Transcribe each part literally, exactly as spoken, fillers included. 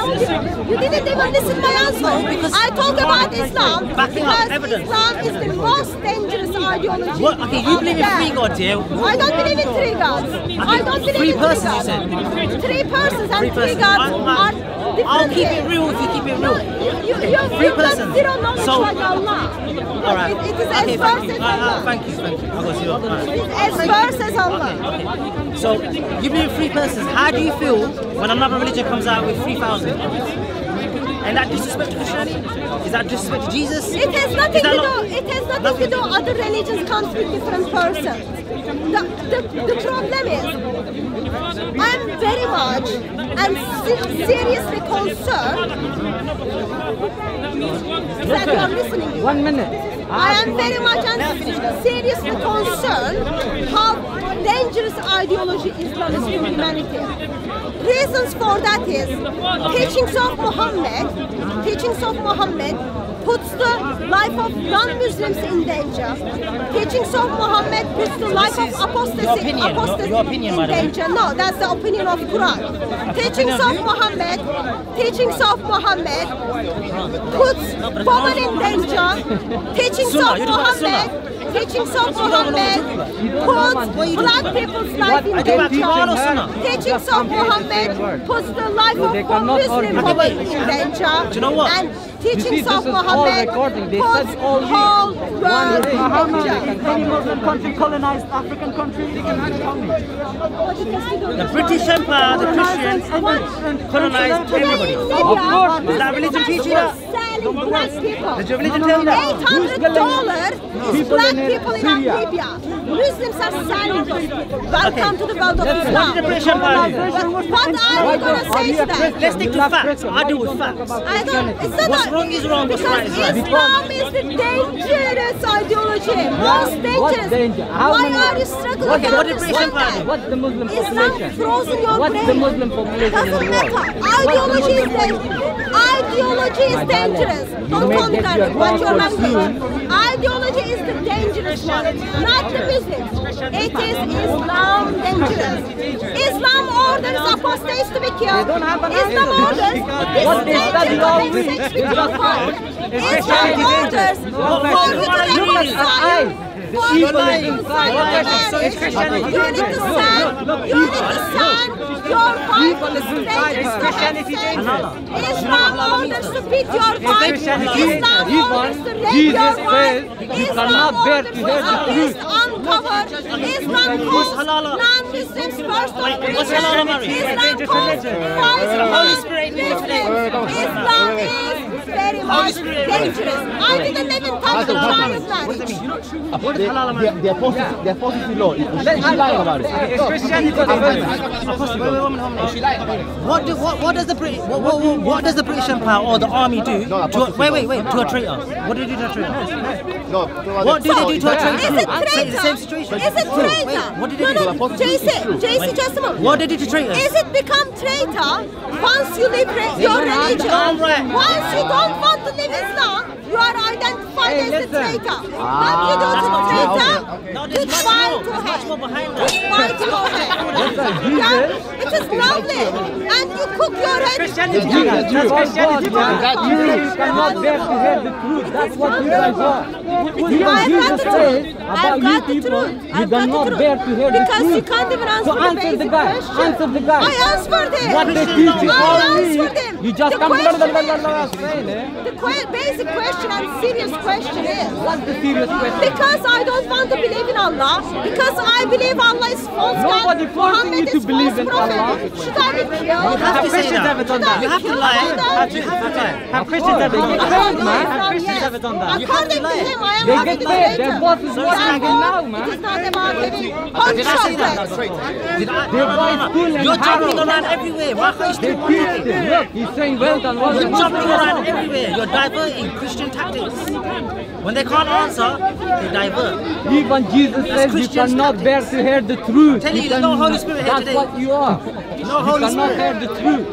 You didn't even listen to my answer. Because I talk about Islam Backing up, because evidence. Islam is the most dangerous ideology. What? Okay, you believe in three gods, yeah? I don't believe in three gods. I don't believe Three in persons, three you gods. said? Three persons and Three three persons. gods I- are different. I'll keep it things. real if you keep it No, real. you, you, you, Three you've got persons. zero knowledge So- like Allah. All right. It, it is Okay, as thank verse you. as Uh, uh, Allah. thank you, thank you. I got zero. All right. It's as verse as Allah. Okay. So you believe in three persons. How do you feel when another religion comes out with three thousand? And that disrespect to Christianity? Is that disrespect to Jesus? It has nothing Is that to not- do. It has nothing to do. Other religions comes with different persons. The, the, the problem is, I'm very much and se- seriously concerned that you are listening. One minute. I am very much and seriously concerned how dangerous ideology Islam is to humanity. Reasons for that is teachings of Muhammad, teachings of Muhammad puts the life of non-Muslims in danger. Teachings of Muhammad puts the life of apostasy, your opinion, apostasy your- your opinion, in madam. danger. No, that's the opinion of Quran. Teachings of Muhammad, teachings of Muhammad puts women in danger. Teachings Sunnah, of you don't want Muhammad, teachings of Muhammad puts black people's life in I do about danger. Quran or Sunnah? Teachings of Muhammad puts the life of they cannot Muslim argue. women in danger. Do you know what? And You see, teachings this of is all Muhammad recording. They puts said all whole you. world in Muhammad, danger. Any Muslim country colonized African country? The British Empire, the Christians, colonized everybody. Of course. Is that religion teaching that? Selling black people. Does your religion tell you that? eight hundred dollars is People black in people in Syria. Libya. Muslims are selling those people. Welcome to the world of What did the Islam. British Empire do? But what are you going to say to that? Let's stick to facts. I deal with facts. I don't, it's not What's a- wrong is wrong, what's because right is right. Islam is the dangerous ideology, most dangerous. danger? How Why many- are you struggling Okay, to what did British understand Empire that? do? What's the Muslim Islam population? frozen your What's brain. the Muslim population in the Doesn't world? matter. Ideology is dangerous. Ideology is My darling, dangerous. you Don't may call me get darling. your What's your comfort language? Ideology is the dangerous one, not the Muslims. It is Islam dangerous. Islam orders apostates to be killed. don't have an Islam answer. orders What they this study state to all have week. sex They with your just wife. It's Islam Christianity orders dangerous. for you to Look at our reconcile. eyes. The For evil you is to inside. reconcile So it's marriage. Christianity. You need to stand. You need to stand. Your wife Evil is is inside. dangerous. It's Christianity dangerous. Islam orders to beat your wife. Christianity. Islam Even orders to rape Jesus your wife. says you Islam cannot bear orders to hear the abuse truth. uncovered. Islam calls non-Muslims first of what's halal marriage? Islam calls twice Holy Spirit needs Muslims. Islam is very much dangerous. I didn't even touch the child marriage. What is halal The, marriage? the apostasy, the apostasy law, is is she lying about it? It's Christianity. Apostle, wait, wait, one minute, one minute. What, do, what, what does the British what, what, what, what does the British Empire or the army do? No, To a, wait, wait, wait. To a traitor. What do they do to a traitor? No, What do they do to a traitor? Is it Same- traitor? Same situation. Is it Wait, traitor? wait, what did No, they do? no, J C, J C, just a moment. What did they do to traitors? Is it become traitor once you leave re- your religion? Damn right. Once you don't want to live Islam, you are identified Hey, as the listen. traitor. What you do to the traitor? No, You there's much try more. to There's much more hate. behind You that. try to hate. Yeah, it is lovely. And you cook your head. Christianity. That's Christianity. That You cannot bear to hear the truth. That's what you guys are. Even I've got Jesus the says truth. about I've you got the people, truth. you I've got the cannot truth. bear to hear the Because truth. you can't even answer So the answer the basic guy. question. Answer the guy. I answered him. What they teach is I all answered me. him. You just The come blah, question blah, blah, is- blah, blah, saying, eh? The que- basic question and serious question is, What's the serious question? because I don't want to believe in Allah, because I believe Allah is false God, Nobody forcing Muhammad you to is believe false in prophet. Allah. Should I be killed? You have to say Christians that. ever done Should I that? be You have to killed lie. for that? You have to lie. Have Christians ever According get to paid, man? Islam, Have Christians yes. ever done that? According to him, I am They having get the paid. data. Their boss is working Therefore, now, man. It is not about having Did I say that? contract. Did I? They buy school and You're harrow. jumping around everywhere. Why can't you They still teach them. Look, he's saying well done, well You're done. jumping around everywhere. You're diverting Christian tactics. When they can't answer, they divert. Even Jesus says you Christian cannot tactics. bear to hear the truth. Tell you, You there's no Holy Spirit here That's today. what you are. No You Holy cannot Spirit. hear the truth.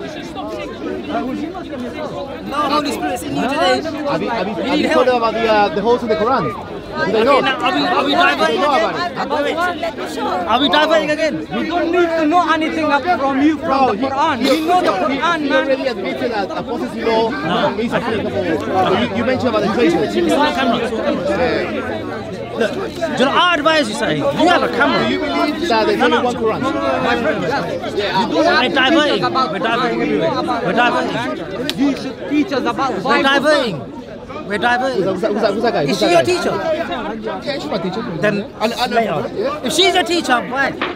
No Holy Spirit in you today. Have you, have you, You have need you help. heard about the, uh, the holes in the Quran? They know. Okay, now, are we, are we diverting know again? about it. I, I don't want, let me show. Are we diverting again? We don't need to know anything up from you from the Quran. We know the Quran, He man. already admitted that apostasy law is applicable. You, you mentioned about the traitors. It's not a camera, it's not a camera. Look, do you know, I advise you, say, you have a camera. Do you believe that there's only one Quran? My friend, yes. We're diverting. We're diverting everywhere. We're diverting. You should teach us about We're Bible. diverting. We're diverting. Who's that, who's that, who's that guy? Is Who's she that your guy? teacher? Yeah, she's my teacher. Then And, and, later. If she's your teacher, why? Let,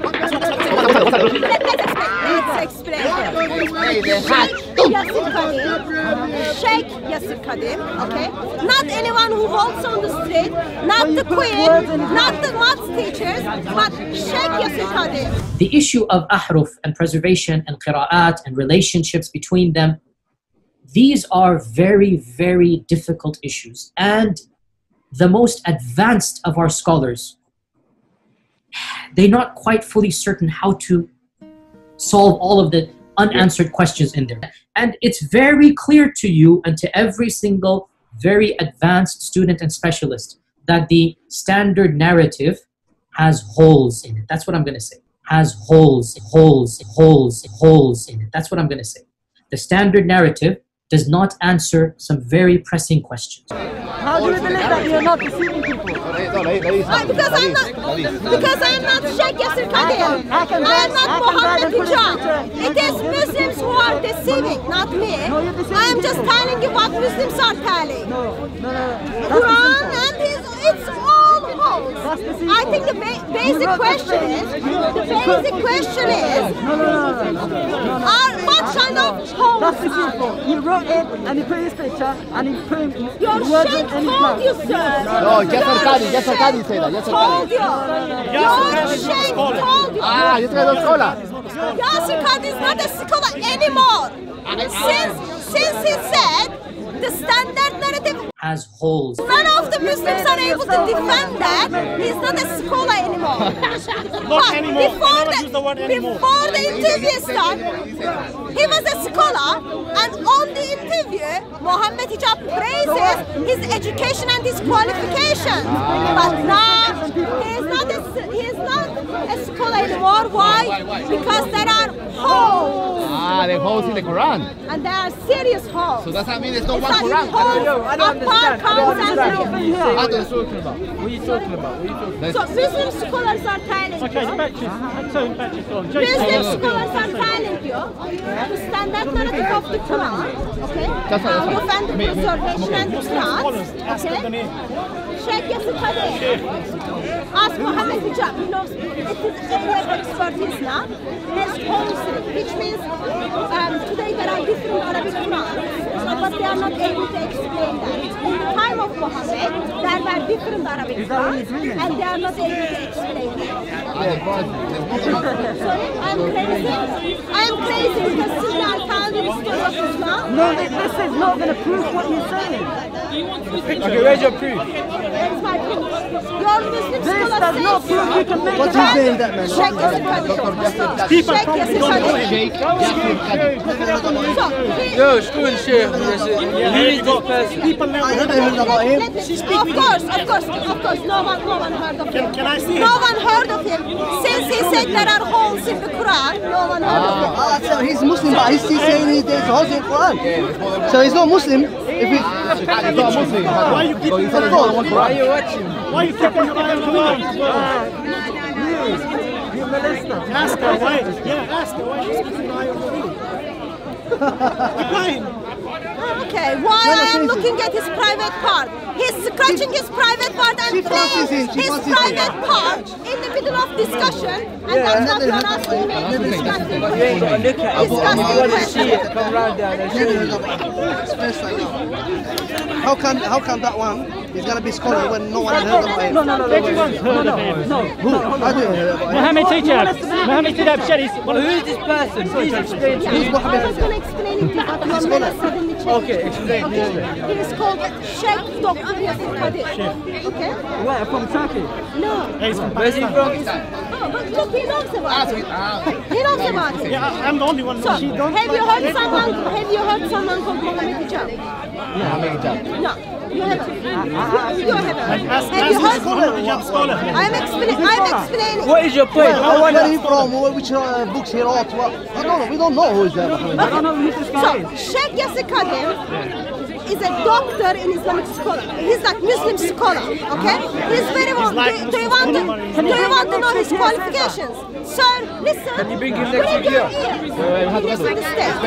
let's explain. Let's explain. Sheikh Yasir Kadim, okay? Not anyone who walks on the street, not the queen, not the maths teachers, but Sheikh Yasir Kadim. The issue of ahruf and preservation and qira'at and relationships between them, these are very, very difficult issues. And the most advanced of our scholars, they're not quite fully certain how to solve all of the unanswered questions in there. And it's very clear to you and to every single very advanced student and specialist that the standard narrative has holes in it. That's what I'm going to say. Has holes, holes, holes, holes in it. That's what I'm going to say. The standard narrative does not answer some very pressing questions. How do you believe that you're not deceiving people? No, that is, Uh, because I'm not, because I'm not Sheikh Yasir Kadim. I am not Muhammad Hijab. It is Muslims who are deceiving, not me. I am just telling you what Muslims are telling. Quran and his, it's all holes. I think the ba basic question is, the basic question is, are what kind of holes That's the are simple. He wrote it and he put his picture and he put his Your words Sheikh in his told mouth. you, sir. No, Yasser Qadi, Yasser Qadi said that. Yasser Told Qadi. you. Your Sheikh told you. Ah, Yasser Qadi is a scholar. Yasir Qadi is not a scholar anymore. Since, since he said the standard narrative, Has holes. none of the Muslims are able to defend that. He's not a scholar anymore. But before the, before the interview started, he was a scholar, and on the interview, Mohammed Hijab praises his education and his qualifications. But now, he is not a, he is not a scholar anymore. Why? Because there are holes, Ah, they holes in the Quran. and there are serious holes. So does that mean there's no It's one not Quran? holes, I don't apart understand. I don't counts understand. and What are you talking about? What are you talking about? What are you talking about? So Muslim scholars are telling Okay, you, back to so back to Islam. Muslim scholars are telling you the standard narrative of the Quran, okay, Ahruf and preservation and Quran, okay, Sheikh Yasir Qadi, ask Mohammed Hijab, he knows it is area of expertise now, has holes in it, which means um, today there are different Arabic Qurans, but they are not able to explain that. In the time of Muhammad, there were different Arabic Qurans, and they are not able to explain that. Sorry, I'm crazy. I'm crazy because since I found the story of Islam, No, this this is not going to prove what you're saying. Okay, where's your proof? that's my proof. Your Muslim This scholar does not says, prove you can make What's it his happen. name, that man? Sheikh Yasir Qadi. People Sheikh Yasir Qadi. Sheikh Yasir Qadi. So, he- Yo, school Sheikh. Who is this person? People never heard of him. Let- let me- Of course, of course, of course. No one, no one heard of him. Can I see No him? one heard of him. Since he said there are holes in the Quran, no one heard of him. Ah, so he's Muslim, but he's still saying he, there's holes in Quran. So he's not Muslim. If he, He's not a Muslim. Why you keep So he said there's only one Quran. you watching? Why you keeping your eye on the Quran as well? You molester. Ask her why. Yeah, ask her why she's keeping an eye on the Quran. Keep Okay, why I am looking at his private part? He's scratching his private part and She playing passes in, she his passes in. private part in the middle of discussion, and that's what you are asking me. Disgusting question. Disgusting question. Come round there and show never you. heard of it. First like that. How can how can that one is gonna be scholar when no one has heard of him? No, no, no, no, wait, wait. no, no, no. Who? I didn't hear about him. Mohammed Hijab. Mohammed Hijab said he's one of Who is this person? Please explain to Yeah, me. I was going to explain it to you, but your name is suddenly changed. Okay, explain, Okay, he is called Sheikh Doctor Yasir Qadi. Okay? Where? From Turkey? No. Where's he from? Oh, but look, he knows about it. He knows about it. Yeah, I'm the only one. So, She don't have you heard someone? Have you heard someone called Mohammed Hijab? Mohammed Hijab. No, you haven't. You, you haven't. Ask, Have you ask heard? this Mohammed Hijab scholar. I'm explaining. I'm explaining. What is your point? I Where, want where he from? Where, which uh, books he wrote? What? I don't know. We don't know who is uh, Mohammed. I don't know who this guy So, is. Sheikh Yasir Kadim is a doctor in Islamic scholar. He's like Muslim scholar, okay? He's very well. Do, do you want to? Do you want to know his qualifications? Sir, listen. Can you bring him Bring next your video? ear. He lives in the States.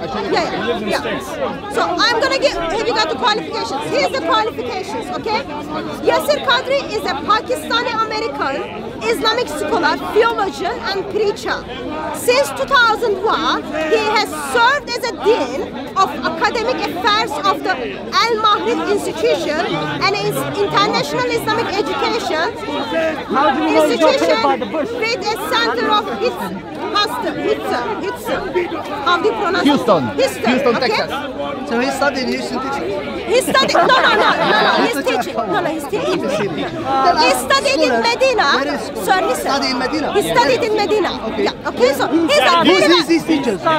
Yeah, yeah, yeah. So I'm gonna give. Have you got the qualifications? Here's the qualifications, okay? Yasir Qadri is a Pakistani American Islamic scholar, theologian, and preacher. Since two thousand one, he has served as a dean of academic affairs of the Al Mahrid Institution and is international Islamic education How do you know he's not paid by the institution bush? with a center of Hitz, Huston, Hitson, Hitson. How do you pronounce Houston. it? Houston, Houston, okay? Texas. So he studied in Houston, Texas. He studied, no, no, no, no, no, he's teaching. No, no, he's teaching. He studied in Medina. Where is school? So listen. Studied in Medina. He studied in Medina. Yeah, okay, so he's a Who's very these, these teachers? So,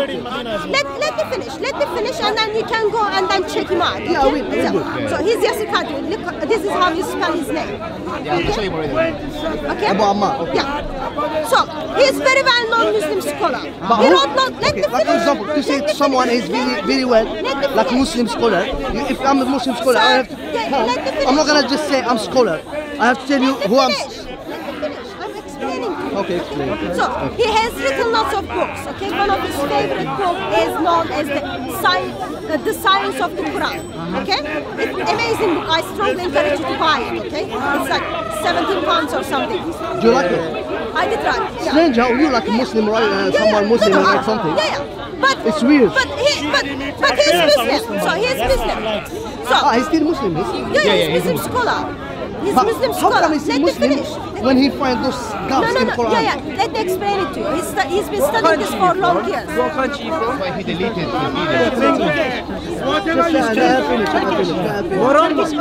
let, let me finish, let me finish and then you can go and then check him out. Okay? Yeah, we- we so, do. so he's Yasir Qadri. Look, this is how you spell his name. Yeah, I'll show you already. Okay? Abu Ammar, okay. Yeah. So he's very well known Muslim scholar. But he who- wrote not, let okay, me like for finish. example, to Let say me someone finish. is very, very well, Let me like finish. Muslim scholar. you- If I'm a Muslim scholar, I have to, Yeah, let me finish. I'm not gonna just say I'm scholar. I have to tell you Let me who I'm. finish. Let me finish. I'm explaining to you. Okay, explain. So he has written lots of books. Okay, one of his favorite books is known as the science, uh, the science of the Quran. Okay, it's amazing book. I strongly encourage you to buy it. Okay, it's like seventeen pounds or something. Do you like it? I did write. Yeah. Strange how you like a Muslim, right? Uh, Yeah, someone yeah. Muslim no, no, write I- something. Yeah, yeah. But It's weird. But he, but but he's Muslim. So he's Muslim. So Ah, he's still Muslim. Is he? yeah, he's Muslim scholar. He's But Muslim how scholar. come he's Let me Muslim finish. when he find those No, gaps no, in no. Quran? Yeah, yeah. Let me explain it to you. He's, stu- he's been studying this for long years. What country you from? That's why he deleted his video. Just, uh, let her finish, let her finish, let her finish.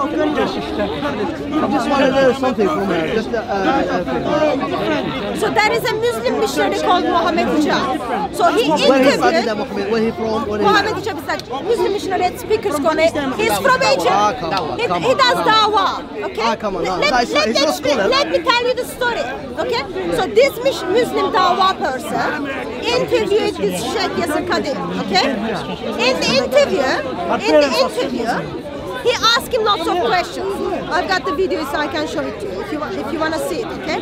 I just want to learn something from her. Just, uh, uh, uh, So there is a Muslim missionary called Mohammed Hijab. So he where he studied interviewed. that Muhammad? Where he from? Where he Mohammed Hijab is like Muslim missionary at Speaker's Corner. He's from Egypt. Ah, come on, He, come he on, does come on. dawah. Okay. Ah, come on, no, Let, he's let, not- he's let, not scholar. let me tell you the story. Okay. So this Mish- Muslim dawah person interviewed this Sheikh Yasir Qadri. Okay. In the interview, in the interview, he asked him lots of questions. I've got the video so I can show it to you if you want, if you want to see it. Okay.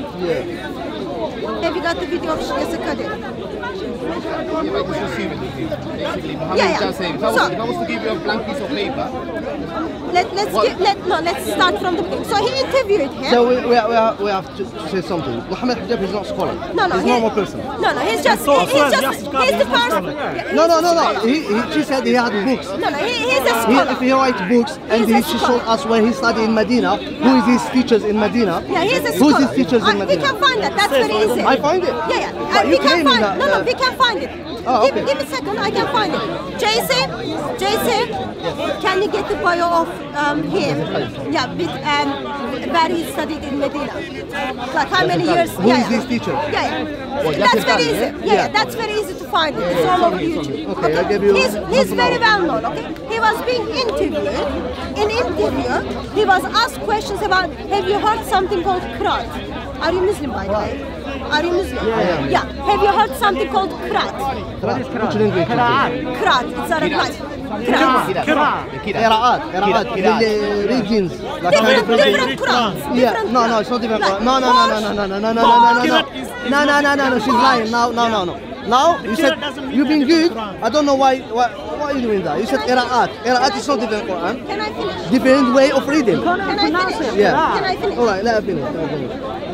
Have you got the video of Sheikh Yasir Qadri? Yeah, but you should see it. Basically, Mohammed Yeah, yeah. Hijab said, if I, was, So- if I was to give you a blank piece of paper, Let, let's give, let no, let's start from the beginning. So he interviewed him. So we, we, we, have, we have to, to say something. Muhammad Hijab is not scholar. no, no, he's he- a normal person. No, no, he's just, he, So- he's so just, just he's the person. No, no, no, no. He, he, she said he had books. No, no, he, he's a He, scholar. if he writes books and He's a he she showed scholar. us where he studied in Medina, who is his teachers in Medina? Yeah, he's a Who's scholar. his teachers Uh, in we Medina? can find that. That's very easy. I find it. Yeah, yeah. But And you we can claiming find. that, no, no, uh, we can find it. Oh, give, okay. give me a second. I can find it. Jason, Jason, can you get the bio of um, him? Yeah, with um, where he studied in Medina. Like how many years? Who yeah, is yeah. his teacher? Yeah, yeah. Well, that's Yasir very Qadri, easy. yeah? Yeah, yeah, that's very easy to find it. It's all over YouTube. Okay, I give you He's, he's half an very hour. well known. Okay, he was being interviewed. In interview, he was asked questions about, have you heard something called Qur'an? Are you Muslim, by the way? Are you Muslim? Yeah, yeah. Yeah. Have you heard something called Qur'an? Which language? Qur'an. It's a right. Qur'an. Kirat. Qira'at, Qira'at, Kirat. the regions. Like Different, kind of- different Qur'ans. Yeah, Different no, no, Qur'ans. it's not different. Like, No, no, no, no, no, no, no, no, no, no, no, no, no, no, no, no, no, she's lying. No, no, no, no. Now you said you've been good. I don't know why. Why, why are you doing that? You said Qira'at. Qira'at is not different Quran. Can I finish? Different way of reading. Can I finish? Yeah. Can I finish? All right, let her finish. Let her finish.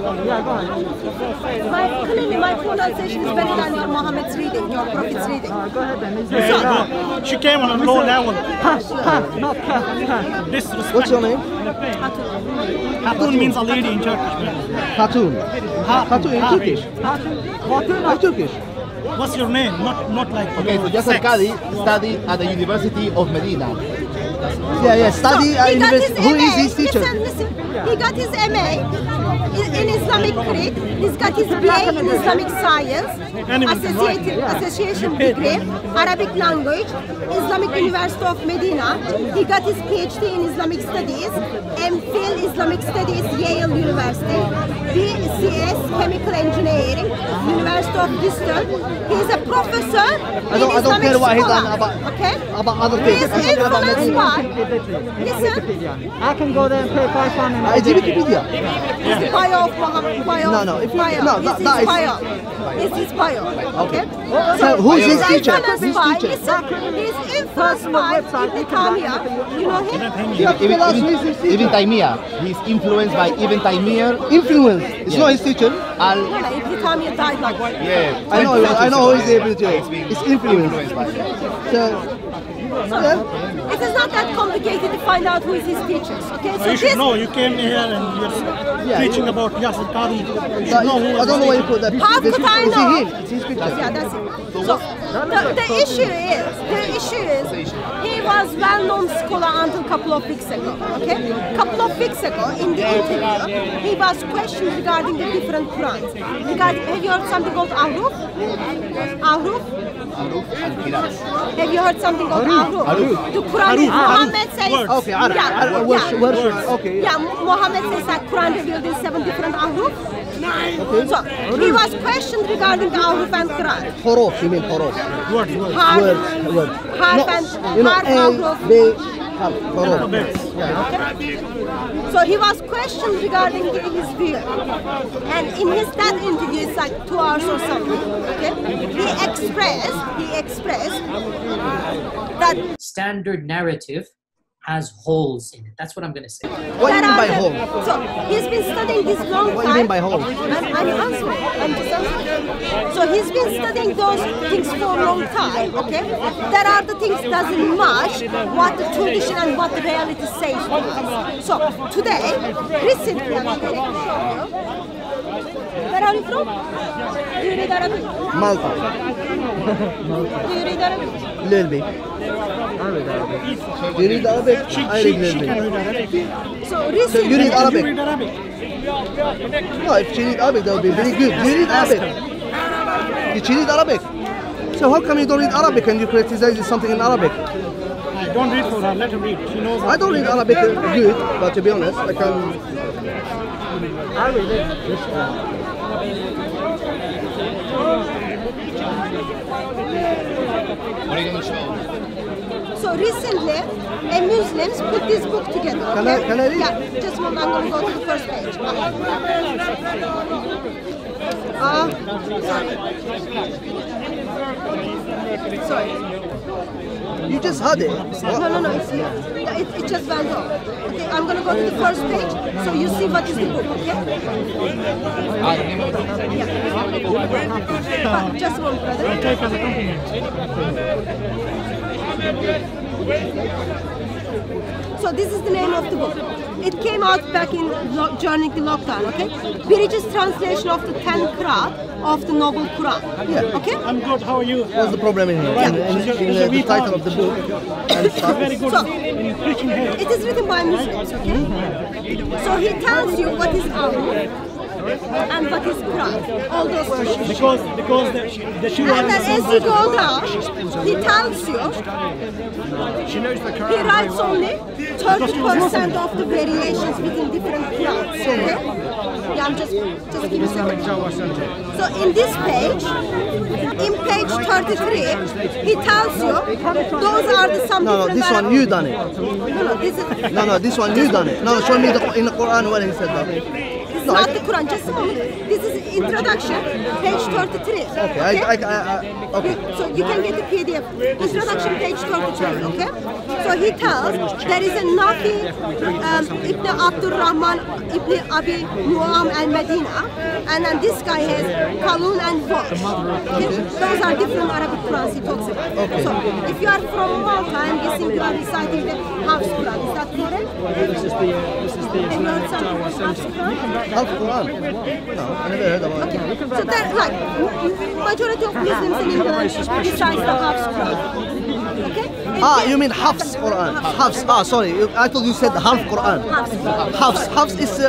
My, clearly, my pronunciation is better than your Muhammad's reading, your Prophet's reading. She came on a low level. Not cat. Disrespect. What's your name? Hatun means a lady in Turkish. Khatun. Khatun in Turkish. I'm Turkish. What's your name? Not not like Okay, so your Yasir sex. Qadri studied at the University of Medina. Yeah, yeah. Study at He got university. his Who M A. is his teacher? Listen, listen. He got his M A in in Islamic Creed. He's got his B A in Islamic Science. Anyone can write. associated, association degree, Arabic language, Islamic University of Medina. He got his PhD in Islamic Studies, MPhil Islamic Studies, Yale University, B C S Chemical Engineering, University of Bristol. He is a professor I don't, in I don't Islamic care what he's scholar. done about, Okay? about other He things. is influenced by, listen, I can go there and pay five pounds and Uh, Is it Wikipedia? It's bio of Muhammad, bio. No, no, if you- bio. no, This that- is that is- bio. This is bio. Okay. So who's his He's teacher? influenced His by, teacher. listen, he's influenced by Ibn Taymiyyah. You know him? You have to Even, tell us who is even, his teacher. even Taymiyyah, he's influenced by Ibn Taymiyyah. Influence. It's not his teacher. Al, No, no, Ibn Taymiyyah died like yeah, I know, I know who is able to. It's influence. So, yeah. It is not that complicated to find out who is his teachers. Okay, So so you should this know. You came here and you're Yeah, preaching you- about Yasir Qadhi. You But should know who I was don't know why you put that. How This- could I is know? he him? It's his picture. Yeah, that's it. So the, the issue is, the issue is, he was well-known scholar until a couple of weeks ago. Okay, couple of weeks ago in the interview, he was questioned regarding the different Qurans. Regarding, have you heard something called Ahruf? Ahruf? Have you heard something called Ahruf? The Quran is Muhammad says. Okay, Arab. Yeah, Arab, words, yeah. words, okay. Yeah, Muhammad says that Quran revealed in seven different Ahruf. So he was questioned regarding the Ahruf and Quran. Horof, you mean horof. Words, words. Harf, Words, words. harf No, and you know, harf, A, Ahruf. B, harf, horof. So he was questioned regarding his view, and in his that interview, it's like two hours or something. Okay, he expressed, he expressed that Standard narrative has holes in it. That's what I'm going to say. What do you there mean by are the- home? So he's been studying this long time. What do you mean by home? I'm, I'm answering. I'm just answering. So he's been studying those things for a long time. Okay, there are the things doesn't match what the tradition and what the reality says to us. So today, recently, I'm going to show you. Where are you from? Do you read Arabic? Malta. Do you read Arabic? Little bit. Do you read Arabic? I read little She can bit. read Arabic. So So recently, you read You Arabic? read Arabic. No, if she read Arabic, that would be very good. Do you read Arabic? Did she read Arabic? So how come you don't read Arabic and you criticize something in Arabic? I don't read for her. Let her read. She knows. I don't read Arabic good, but to be honest, I can. I read it. what are you going to show? So recently, a Muslims put this book together. Can I- okay? can I read? Yeah, just one. I'm going to go to the first page. Ah, sorry. Sorry. You just had it. No, no, no. It's here. Yeah, it, it just went off. Okay, I'm going to go to the first page so you see what is the book. Okay? Ah, the name of the book. Yeah. But just one, brother. Take as a compliment. So this is the name of the book. It came out back in lo- during the lockdown, okay? British translation of the ten Qur'an of the Noble Quran. Yeah. Okay? I'm good. How are you? What's the problem in here? In, in, in the, the title of the book and stuff. Very good So- in preaching here. It is written by Muslims, okay? So he tells you what is Ahruf and what is Quran. All those two. Because because the the Shia And then as you go down, he tells you, he writes only thirty percent of the variations within different Qurans, okay? Yeah, I'm just, just give me a second. So in this page, in page thirty-three, he tells you, those are the some No, no, different this one you done it. No, no, this is, No, no, this one you done it. No, show me the, in the Quran where he said that. it's No, not I- the Quran, just a moment. This is introduction, page thirty-three. Okay, I, I, I, I, okay. So you can get the P D F. Introduction page thirty-three, okay? So he tells there is a Nafi um, Ibn Abdul Rahman Ibn Abi Nu'am al-Medina, and then this guy has Qalun and Warsh. Okay? Those are different Arabic Qurans he talks about. Okay. So if you are from Malta, I'm guessing you are reciting the Hafs Quran. Is that correct? This is the this is the Have you heard something about Hafs Quran? Half Quran. No, I never heard about it. Okay. So that like m- majority of Muslims in England recite the Hafs Quran. Okay? And Ah, then- you mean Hafs Quran. Hafs. Ah, sorry. you- I thought you said half Quran. Hafs. Hafs. Hafs is uh,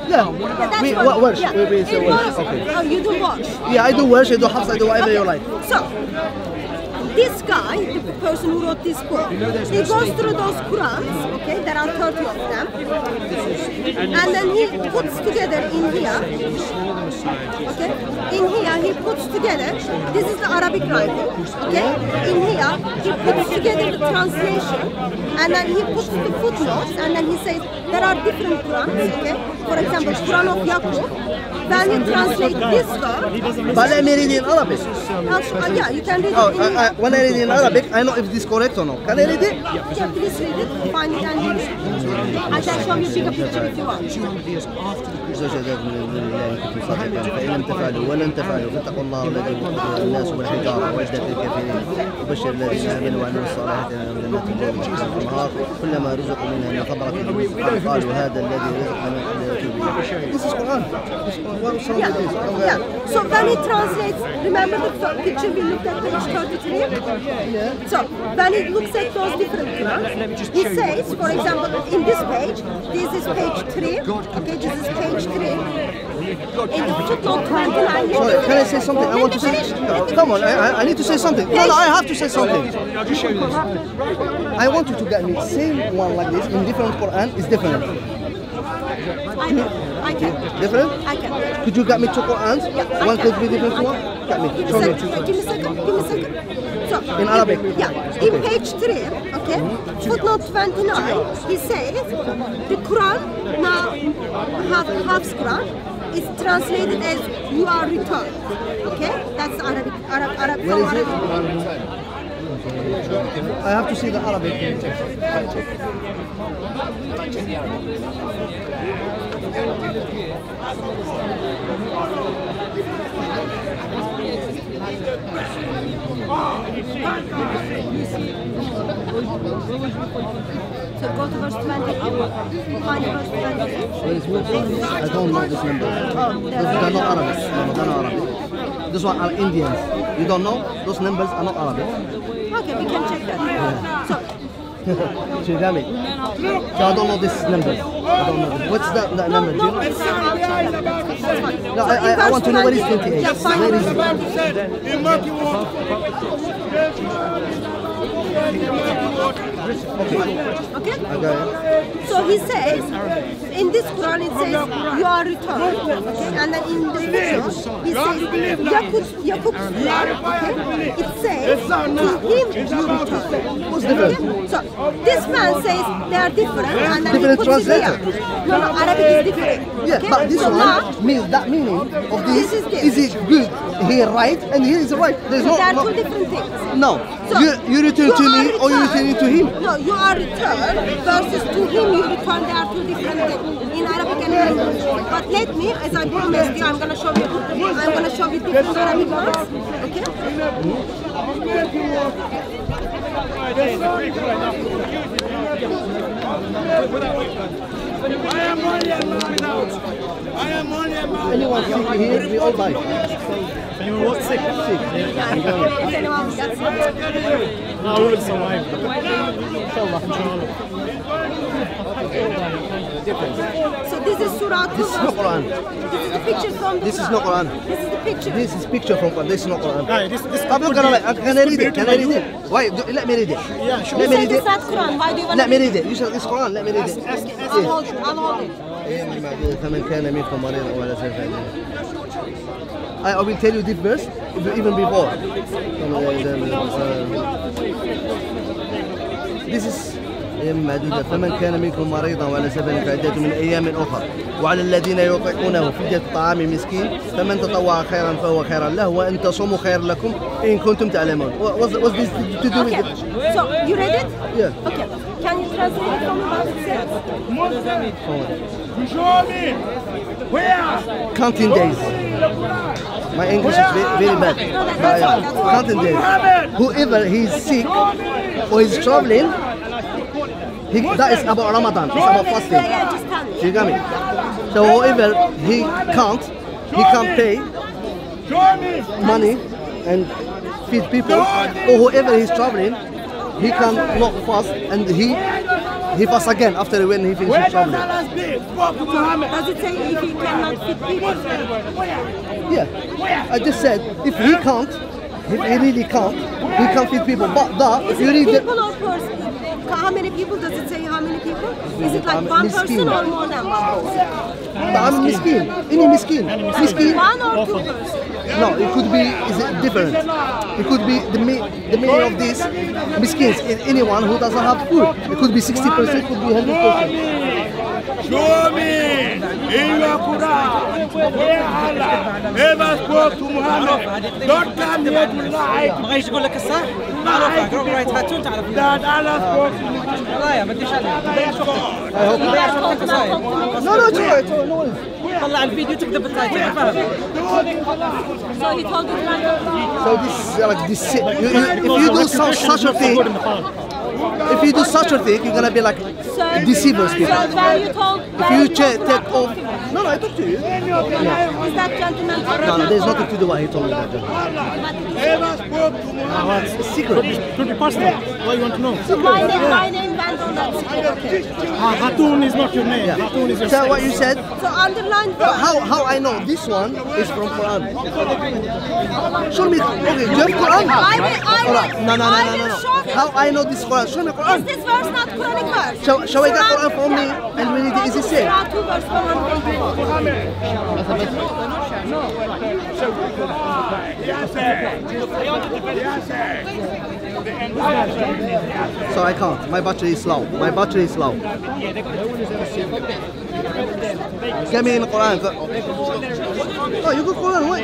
Yeah. that's We, what- what worse? yeah. We, we say In worse. Morocco- Okay. Oh, you do wash. Yeah, I do worse, I do Hafs, I do whatever you like. So, this guy, the person who wrote this book, he goes through those Qurans, okay, there are thirty of them, and then he puts together in here, okay, in here he puts together, this is the Arabic writing, okay, in here he puts together the translation, and then he puts the footnotes, and then he says there are different Qurans, okay, for example, Quran of Yaqub, when you translate this word, But let me read in Arabic. uh, yeah, you can read Oh, it in I, I, when I read in Arabic, I know if this is correct or not. Can I read it? Yeah, please read it, find it and read it. I can show you bigger picture if you want. زجاجات من الله كنتم صادقين فإن لم تفعلوا ولن تفعلوا فاتقوا الله الذي وقود الناس والحجارة وعدة للكافرين وبشر الذين آمنوا وعملوا الصالحات أنهم جنات تجري من الأنهار كلما رزقوا منها من ثمرة رزقا قالوا هذا الذي رزقنا من قبل. This is Quran. This is Quran. What's wrong Yeah, with this? yeah. So when he translates, remember the f- picture we looked at page thirty-three? Yeah. So when he looks at those different Qurans, he says, for example, in this page, this is page three, okay, this is page three. In the footnote twenty-nine, Sorry, can I say something? I want to say. No, come on, I, I- I need to say something. No, no, I have to say something. I want you to get me same one like this in different Quran is different. I can, I can, Different? I can. Could you get me two Qurans? Yeah, I One can. could be different to one? Get me. Give Show me me a two. second, give me a second, give me a second. So, In Arabic? Yeah, in page three, okay, footnote twenty-nine, he says, the Quran, now, half, half Quran, is translated as you are returned, okay? That's Arabic, Arab, Arab, Where is it? Arabic. I have to see the Arabic. So go to verse twenty, find verse twenty. Where is it? I don't know this number. Oh, Those are not Arabic. No, they're not Arabic. Those one are Indians. You don't know? Those numbers are not Arabic. Okay, we can check that. So, So you got me? So I don't know this number. I don't know this. What's that, that no, number? Do you no, know? it's not. That's fine. No, So I, in I, I verse want to know where is twenty, twenty-eight. Yeah, find Where is verse it? Okay? I got it. So he says, in this Quran it says, you are returned. Okay? And then in the footnote, he says, Yakub, Yakub Quran, okay? It says, to him you return. What's different? Okay? So this man says they are different. And then Different he puts it here. translator. No, no, Arabic is different. Yeah, Okay? but this so one now, means that meaning of this, This is this. is it good here right and here is right. There's so no, they are no two different things. no. So, you you return to you me are or you returned- return to him. No, you are returned versus to him you return. They are two different things in Arabic and English. But let me, as I promised you, I'm going to show you. I'm going to show you different Arabic words. Okay? I am only a man without. I am only a man. Anyone sick here, we all die. Anyone what's sick? Sick. Yeah, if anyone gets it. No, we will survive. So this is Surah two. This is not Quran. This is the picture from the This is Quran. not Quran. This is the picture. This is picture from Quran. This is not Quran. No, this, this I'm not gonna lie. Can I read it? Can I read it? Why? Do, let me read it. Yeah, sure. You Let me said read it's it. not Quran. Why do you want Let to me read it. You said it's Quran. Let me read it. I'll hold it. I'll hold it. فمن كان منكم مريضا ولا سفر I I will tell you this verse even before. This is أيام معدودة فمن كان منكم مريضا ولا سفر فعدة من أيام أخرى وعلى الذين يطيقونه فدية طعام مسكين فمن تطوع خيرا فهو خيرا له وأن تصوموا خير لكم إن كنتم تعلمون. What's, what's this to do with Okay. it? So you read it? Yeah. Okay. Can you translate it for me what it says? Show me. Where? Counting days. My English is very, very bad. No, that- But, that's uh, fine, that's fine. counting days. Whoever he's sick or is traveling, he, that is about Ramadan. It's about Yeah, fasting. yeah, just tell me. You got me? So whoever he can't, he can't pay Show me. money and feed people, or whoever he's traveling, he can not fast and he he fast again after when he finishes Where does traveling. Allah speak? Spoke to Muhammad. Does it say if he cannot feed people? Yeah, I just said if he can't, if he really can't, he can't feed people. But that, if Is you it read the, people or person? How many people? Does it say how many people? Is it like Um, one miskin. person or more than one person? I'm miskin, any miskin, miskin. One or two persons? No, it could be is it different. It could be the me, the meaning of this miskins is anyone who doesn't have food. It could be sixty percent, could be one hundred percent. Show me in your Quran where Allah ever spoke to Muhammad. Don't come here to lie. ما غيش يقول لك الصح؟ معروفة قرب رايت هاتون تعرف That Allah spoke to Muhammad. لا ما ادريش عليه No, no, it's alright, no worries. طلع الفيديو تكتب التايتل فاهم So he told us like, So this is like this. You, you, if you do such, such a thing, if you do such a thing, you're gonna be like so, deceivers people. so when you told, If when you you check, told take off. No, no, I talked to you. is that gentleman? No, no, there's nothing to do what he told me. That Ever spoke to Muhammad. it's a secret. Could be personal. What you want to know? So my name, my name went on that secret. Ah, Hatun is not your name. Yeah. Hatun is your Tell what you said. So underline But how how I know this one is from Quran? Show me. Okay, do you have Quran? I will, I will, Alright, no, no, no, I no, will no, no. show you. How I know this Quran? Show me Is Quran. this verse not Quranic verse? Shall, shall I get Quran from me and we read it? Is it There same? are two verses, one on page four. So I can't. My battery is slow. My battery is slow. Get me in the Quran. Oh, you got Quran, wait.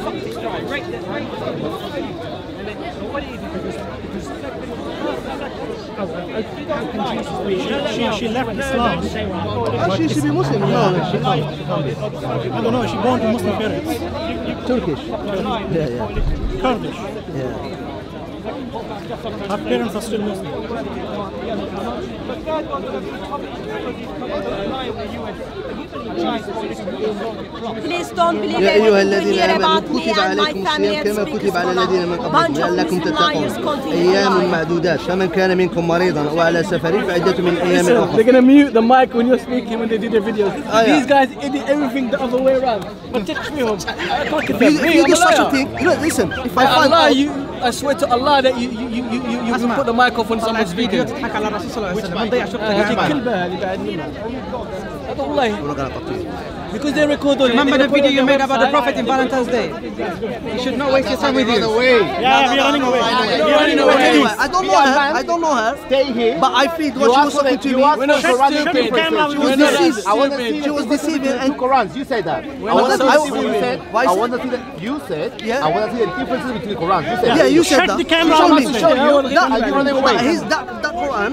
She, she left Islam. Oh, she should be Muslim. No, no, she can't. She can't be. I don't know. She born to Muslim parents. Turkish. Yeah, yeah. Kurdish. Yeah. Her parents are still Muslim. Please don't believe يا أيها everything you الذين hear آمنوا about me كتب and my عليكم family الصيام and كما speak كتب على الذين من Islam. قبلكم Bunch of لعلكم Muslim liars تتقون continue أيام lying. معدودات فمن كان منكم مريضا أو على سفر فعدة من أيام They're أخرى. gonna mute the mic when you're speaking when they do their videos. Oh, yeah. These guys edit everything the other way around. But teach me home. I can't get If you, that. if Me, you I'm do a such a liar. thing, you know, listen. If I By find Allah, out, you, I swear to Allah that you you you you, you will put the mic off on someone's video. تضحك على الرسول صلى الله عليه وسلم ما تضيعش وقتك هذه معاه. كلبة هذه بعد منها. والله I'm not gonna talk to you. because they record all. Remember the video you made about the Prophet in Valentine's Day? You should not waste your time with you. Yeah, yeah, we're running away. You're running away. Anyway, I don't know her. I don't know her. Stay here. But I feel what she was talking to me. We're not Shut surrounding the camera. She was We're not deceived. I want to see She was deceiving and two Qurans. You say that. I want to not see deceiving. what you said. Why I is- want to see that you said. Yeah. I want to see the differences between the Qurans. You said. yeah, you said Shut that. the camera. Show I me. want to Show see. you. That, Are you running away? that, his, that, that Quran.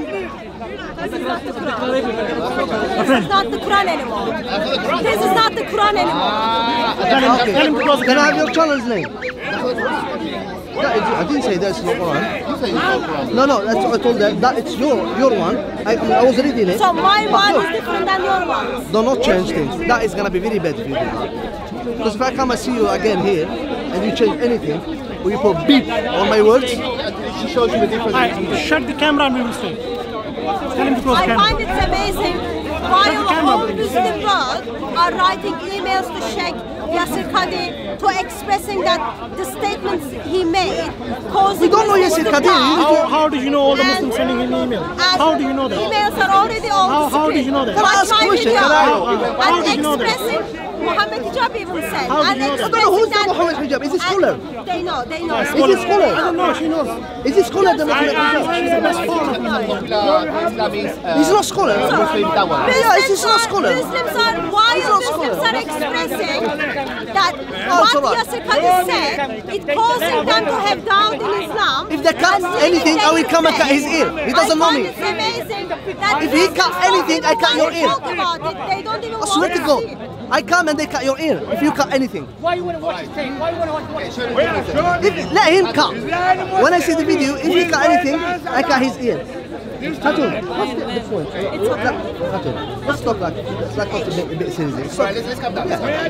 This is not the Quran anymore. This is not the Quran anymore. Tell him, tell him to close the Can I have camera. your channel's name? That is, I didn't say that's your Quran. No, no, that's what I told them. That it's your your one. I, I, mean, I was reading it. So my But one look, is different than your one. do not change things. That is gonna be very bad if you do that. Because if I come and see you again here and you change anything, or you put beep on my words, She shows you the difference. Alright, shut the camera and we will stay. Tell him to close the I camera. find it amazing while whole Muslim world are writing emails to Sheikh Yasir Qadi to expressing that the statements he made causing We don't know Muslims Yasir to Qadi. doubt. How, how do you know all the And- Muslims sending him email? and How do you know that? Emails are already on How- the how screen. did you know that? Can I Watch ask my a question? video. Can I- How- how- how And did you know that? expressing Muhammad Hijab even said. How did and you know that? I don't know who's the expressing Muhammad Hijab. Is it and scholar? They know, they know. Is it scholar? I don't know, she knows. Is it scholar the I, Muhammad I, Hijab? she's the best follower. Islam is. Uh, He's not scholar. Muslim dawah. Yeah, it's not Muslims are, scholar. Muslims are, while It's not Muslims scholar. are expressing that Oh, it's what alright. Yasir Qadi said, it causing them to have doubt in Islam. If they cut And still anything, they I will come and say- cut his ear. He doesn't I know find me. It's amazing that If he Muslims cut don't anything, even I cut want your to ear. talk about it. They don't even I want swear to to God, see it. I come and they cut your ear if you cut anything. Why you want to watch his tape? Why you want to watch his If, let him cut. When I see the video, if he cut anything, I cut his ear. Katun, what's the, the point? It's okay. Katun, let's talk like, let's talk a bit, a bit seriously. So, Let's, let's come down.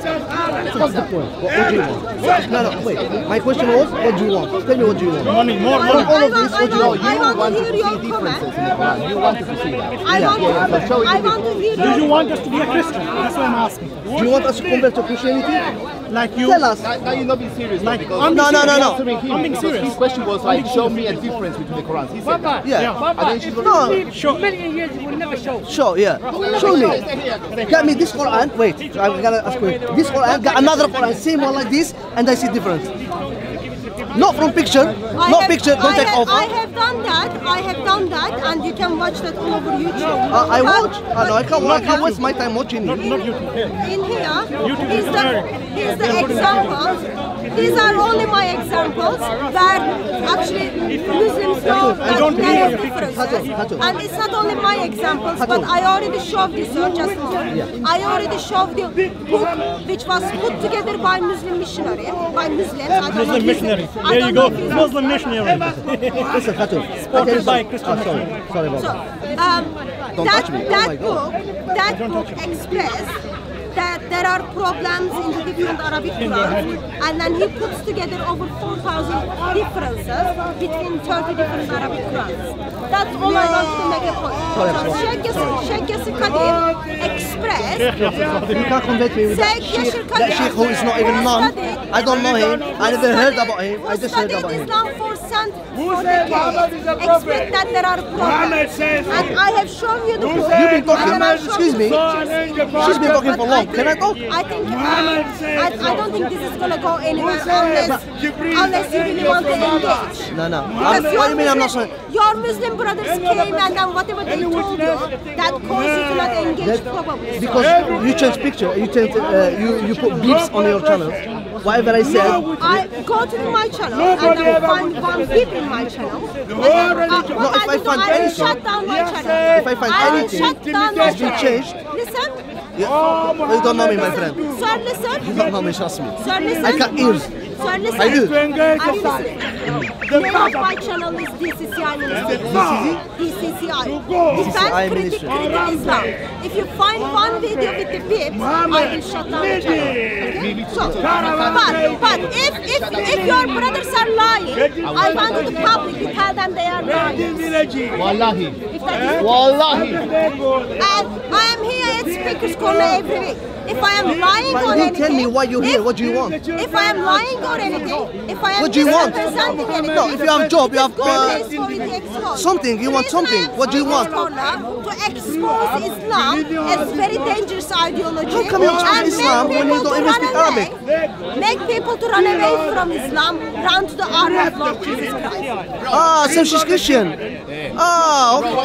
so what's the point? What, what do you want? No, no, wait. My question was, what do you want? Tell me what do you want? Money, more I, money. all of I, this, want, what do you I, want? want, I want to hear your See comment. differences in the Quran. You wanted to see that. I want, yeah, so show it I to me. want to hear Do your you want us to be a Christian? That's what I'm asking. Do you want us to convert to Christianity? Like you. Tell us. Now, now you're not being serious. Like, because I'm No, no, no, no. answering him, I'm being because serious. His question was like, show me a difference between the Qurans. He said that. Yeah. And then she's going No, Sure. sure, yeah. Show me. Get me this Quran. Wait, I'm gonna ask you. This Quran, got another Quran, same one like this, and I see difference. Not from picture, I not have, picture, don't I take have, over. I have done that. I have done that, and you can watch that all over YouTube. Uh, I But- watch. Uh, no, I can't, I can't waste my time watching it. Not YouTube. In here, here's the, here's the examples. These are only my examples where actually Muslims know that don't there are believe differences. Hatu, Hatu. And it's not only my examples, but I already showed you, sir, just I already showed you book which was put together by Muslim missionary, by Muslims. I don't know Muslim if missionary. it's- I There don't you know go. if it's- Muslim missionary. Listen, Hatu. Supported by Christian Oh, sorry, sorry about So, that. um, Don't that, touch me. Oh that my God. book, that book expressed that there are problems in the different Arabic Qurans, and then he puts together over four thousand differences between thirty different Arabic Qurans. That's all I wanted to make a point. So Sheikh Yasir, Sheikh Yasir Qadim expressed You can't convert me with that Sheikh sheikh, Yasir that sheikh who is not even known. I don't know him. I never heard about him. I just heard about him. Islam for cent for decades. Expect that there are problems. And I have shown you the book. You've been talking, and I've shown excuse you me. pictures. She's been talking for long. Can I talk? I think uh, I, I don't think this is gonna go anywhere unless unless you really want to engage. No, no. Because I'm, your what do you mean I'm not Muslim- saying? Your Muslim brothers came and then whatever they told you, that caused you to not engage probably. Because you change picture, you change, uh, you you put beeps on your channel. Whatever I said, I go to my channel and I find one beep in my channel. And then, uh, No, what if I I do, find I will anything- shut down my channel. if I find I will anything shut down my has been channel. changed, Listen, yeah, you don't know me, my friend. sir, listen. You don't know me, trust me. Sir, listen. I got ears. Sir, listen. I do. Are you listening? The name of my channel is D C C I Ministry. D C C I. Defend I critical Ministry. Islam. If you find one video with the beeps, I will shut down the channel. Okay? So, but, but if, if, if your brothers are lying, I want the public to tell them they are lying. Wallahi. If that is Wallahi. and I am here at Speaker's Corner every week. If I am lying But or you anything, tell me why you're here, if- what do you want? If I am lying or anything, if I am What do you want? misrepresenting anything, No, if you have a job, you have, go uh, place for it to expose. something, you want The reason something. I am What do you Speaker's want? Corner to expose Islam as very dangerous ideology. How come you expose and Islam make when you people don't to even run speak away- Arabic? Make people to run away from Islam, run to the army of Lord Jesus Christ. Ah, so she's Christian. Ah, okay.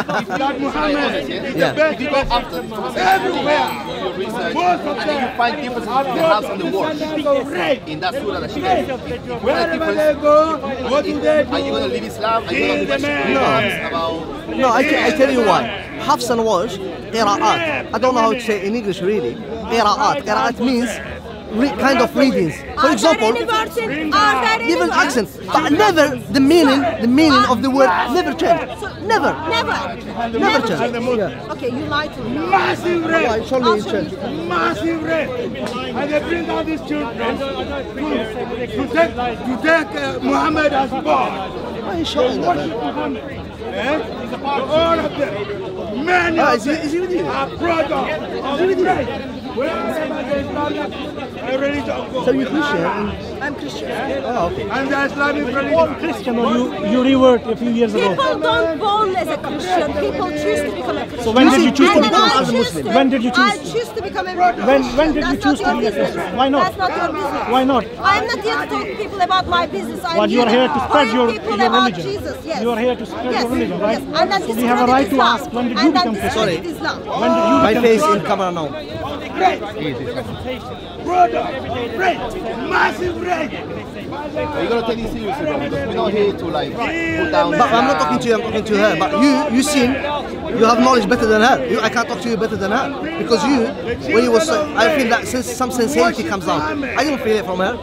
Yeah. If you go after everywhere, your research, and then you find differences between the house and the wash in that surah that she gave. Wherever they go, what do they do? Are you going to leave Islam? Are you going to question Qurans about? No, I, te- I tell you why. Hafs and Wash, qira'at. I don't know how to say in English really. Qira'at. Qira'at means re- kind of readings. For Are example, there any words in, are there any different words- accent, but never the meaning, the meaning of the word never change. Never. Never. Never change. Yeah. Okay, you lied to me. Massive Why? rape, Show me I'll in show change. you. massive rape. And they bring out these children to, to take, to take uh, Muhammad as God. Why are you showing that, Worship man? Muhammad. Eh? All of them. Many Ah, of is he, them is he with you? are products of rape. Wherever the Islamic religion goes. So you're Christian? And, I'm Christian. oh, okay. And the Islamic religion. Christian, or you, you revert a few years ago. People don't born as a Christian. People choose to become a Christian. So when did you choose to And become I a choose Muslim? to- When did you choose I to? choose to become a When when did you That's choose not to your be a Christian? business. Why not? That's not your business. Why not? I am not here to talk to people about my business. I'm Well, you are here to spread telling your, people your about religion. Jesus. Yes. You are here to spread yes. your religion, right? Yes. And then So we have a discredit right to Islam. ask, when did you and then become Christian? discredit Islam. When did you My become face Christian? in camera now. Product, rape, massive rape. Are you going to take this seriously, bro? Because we're not here to like put down. But I'm not talking to you, I'm talking to her. But you, you seem, you have knowledge better than her. You, I can't talk to you better than her. Because you, when you was, uh, I feel that since some sincerity comes out. I don't feel it from her.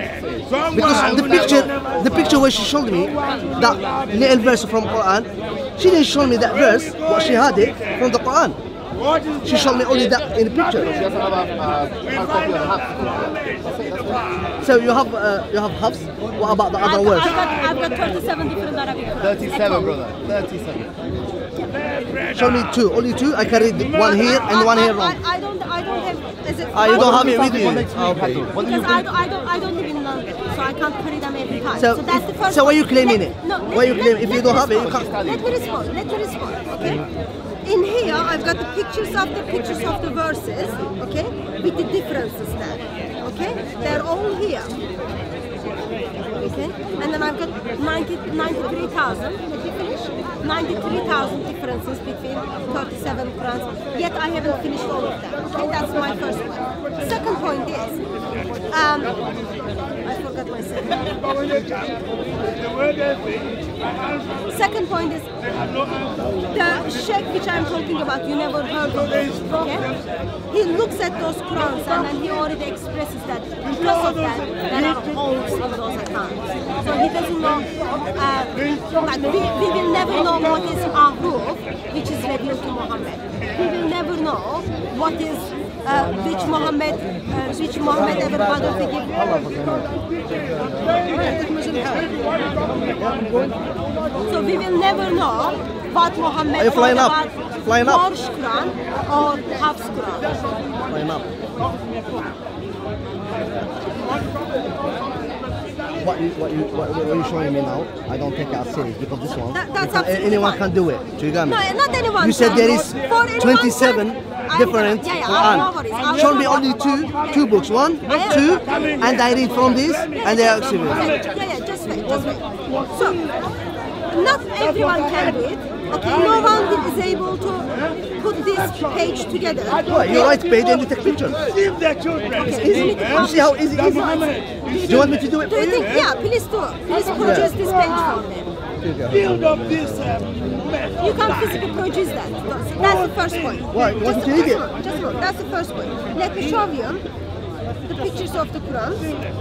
Because the picture, the picture where she showed me, that little verse from Quran, She didn't show me that verse, but she had it from the Quran. She showed me only that in the picture. She doesn't have a uh, hard copy of the half. So you have uh, you have Hafs. What about the other I've, words? I've, got, I've got thirty-seven different Arabic Qurans. thirty-seven, brother. thirty-seven. Show me two, only two. I can read one here and one here wrong. I, I don't, I don't have. Is it? Ah, you don't have it with you. Ah, okay. What do you Because I don't, I don't, I don't live in London, so I can't carry them every time. So, So, that's the first. so why are you one. claiming Let- it? No. Why you let- claim? let- If let you don't me have it, you respond. can't. Let me respond. Let me respond. Okay. In here, I've got the pictures of the pictures of the verses. Okay, with the differences there. Okay, they're all here. Okay, and then I've got ninety, ninety-three thousand. Let me finish. ninety-three thousand differences between thirty-seven Qurans. Yet I haven't finished all of them. Okay, that's my first point. Second point is, um, I forgot my second. Second point is the sheikh which I'm talking about. You never heard of it. Okay, he looks at those Qurans and then he already expresses that because of that there are holes in those accounts. So he doesn't know. Uh, like we, we will never know what is Ahruf, which is revealed to Muhammad. We will never know what is uh, which Muhammad, uh, which Muhammad ever bothered to give. So we will never know what Muhammad Are you flying thought up? about Flying up? Warsh Quran or Hafs Quran. Line up. What you what you what, what you're showing me now? I don't take it as serious because this one, That- that's you can- absolutely anyone fine. can do it. Do you get me? No, not anyone. You said can. there is For anyone twenty-seven can. I- different yeah, yeah, Quran. no worries. I'll Show me show only you. two two books. One, have- two, and I read from this, and they are accepted. Yeah, yeah, just wait, just wait. So, not everyone can do it. Okay, no one is able to put this page together. What, you write page and you take pictures. Give the children. It's easy to You see how easy it is? Do you want me to do it Do for you you? think? Yeah, please do. Please produce this page for me. Build up this uh, mess. You can physically produce that. That's the first point. Why? You want Just, me to read just it? one, just one. That's the first point. Let me show you the pictures of the Quran.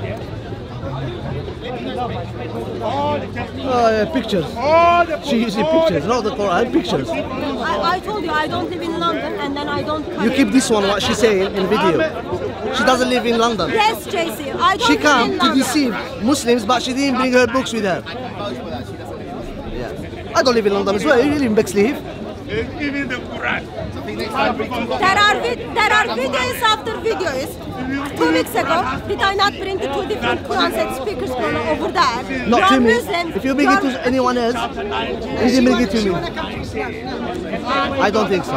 All the testimonies. Oh, yeah, pictures. All the She uses pictures, not the Quran, pictures. I, I told you I don't live in London and then I don't You keep this one, what she's saying in the video. She doesn't live in London. Yes, J C. I don't She live came in to London. deceive Muslims, but she didn't bring her books with her. Yeah. I don't live in London as well. You live in Bexley. Even the Quran. There are vid there are videos after videos. Two weeks ago, did I not bring the two different Qurans and speakers corner over there? Not You're to me. Muslim, If you bring it you're- to anyone else, you didn't bring it to me. I don't think so.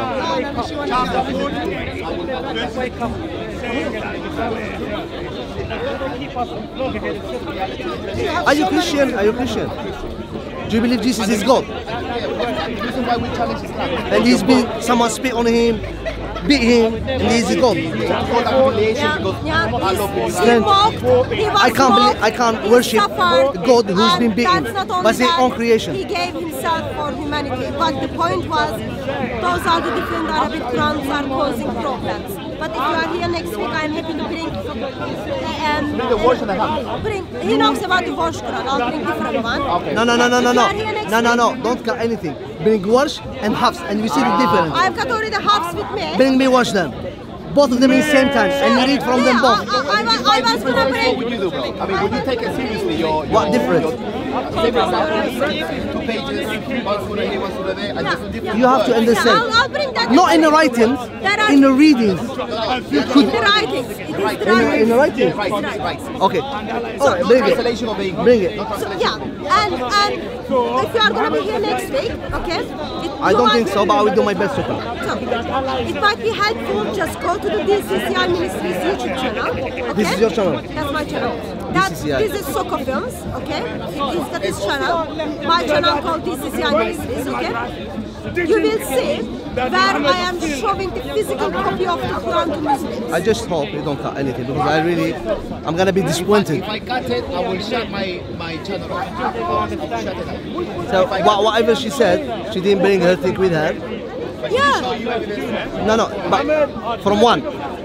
Are you Christian? Are you Christian? Do you believe Jesus is God? The reason why we challenge Islam. And he's been, someone spit on him, beat him, and he's God. For that affiliation Yeah, because yeah, Allah he's- believes he Then walked, he was I can't believe- mocked, I can't he worship suffered, a God who's and been beaten that's not only by his that, own creation. He gave himself for humanity. But the point was, those are the different Arabic Qurans are causing problems. But if you are here next week, I'm happy to bring um, the Warsh and the Hafs. Bring. He knows about the Warsh Quran. I'll bring different one. No, no, no, no, no, If you no. are here next No, no, week- no. Don't cut anything. Bring Warsh and Hafs, and you see the difference. I've got already Hafs with me. Bring me Warsh them. Both of them in the same time, and you read from them Yeah, both. I, I, I, was- I was gonna What bring. would you do, bro? I mean, would you take it seriously? Your, your What difference? Your, say for example, two pages, one surah here, one surah there, and just a different You have to word. understand. Yeah, I'll, I'll bring that. Not in the writings, There are- in the readings. In the writings. It is the In the, in writings. the writings. Right, right. Okay. All right, Not bring it. translation of English. Bring it. Not So, translation. yeah, and and if you are gonna be here next week, okay? It, I you don't might- think so, but I will do my best to come. So, it might be helpful. Just go to the D C C I Ministries YouTube channel. Okay? This is your channel? That's my channel. That, D C C I. this is Soko Films. Okay? He's got his channel. My channel called D C C I Ministries. Okay? You will see where I am showing the physical copy of the Quran to Muslims. I just hope you don't cut anything because I really, I'm gonna be disappointed. If I cut it, I will shut my, my channel off. Shut it up. So wha- whatever she said, she didn't bring her thing with her. Yeah. No, no, but from one.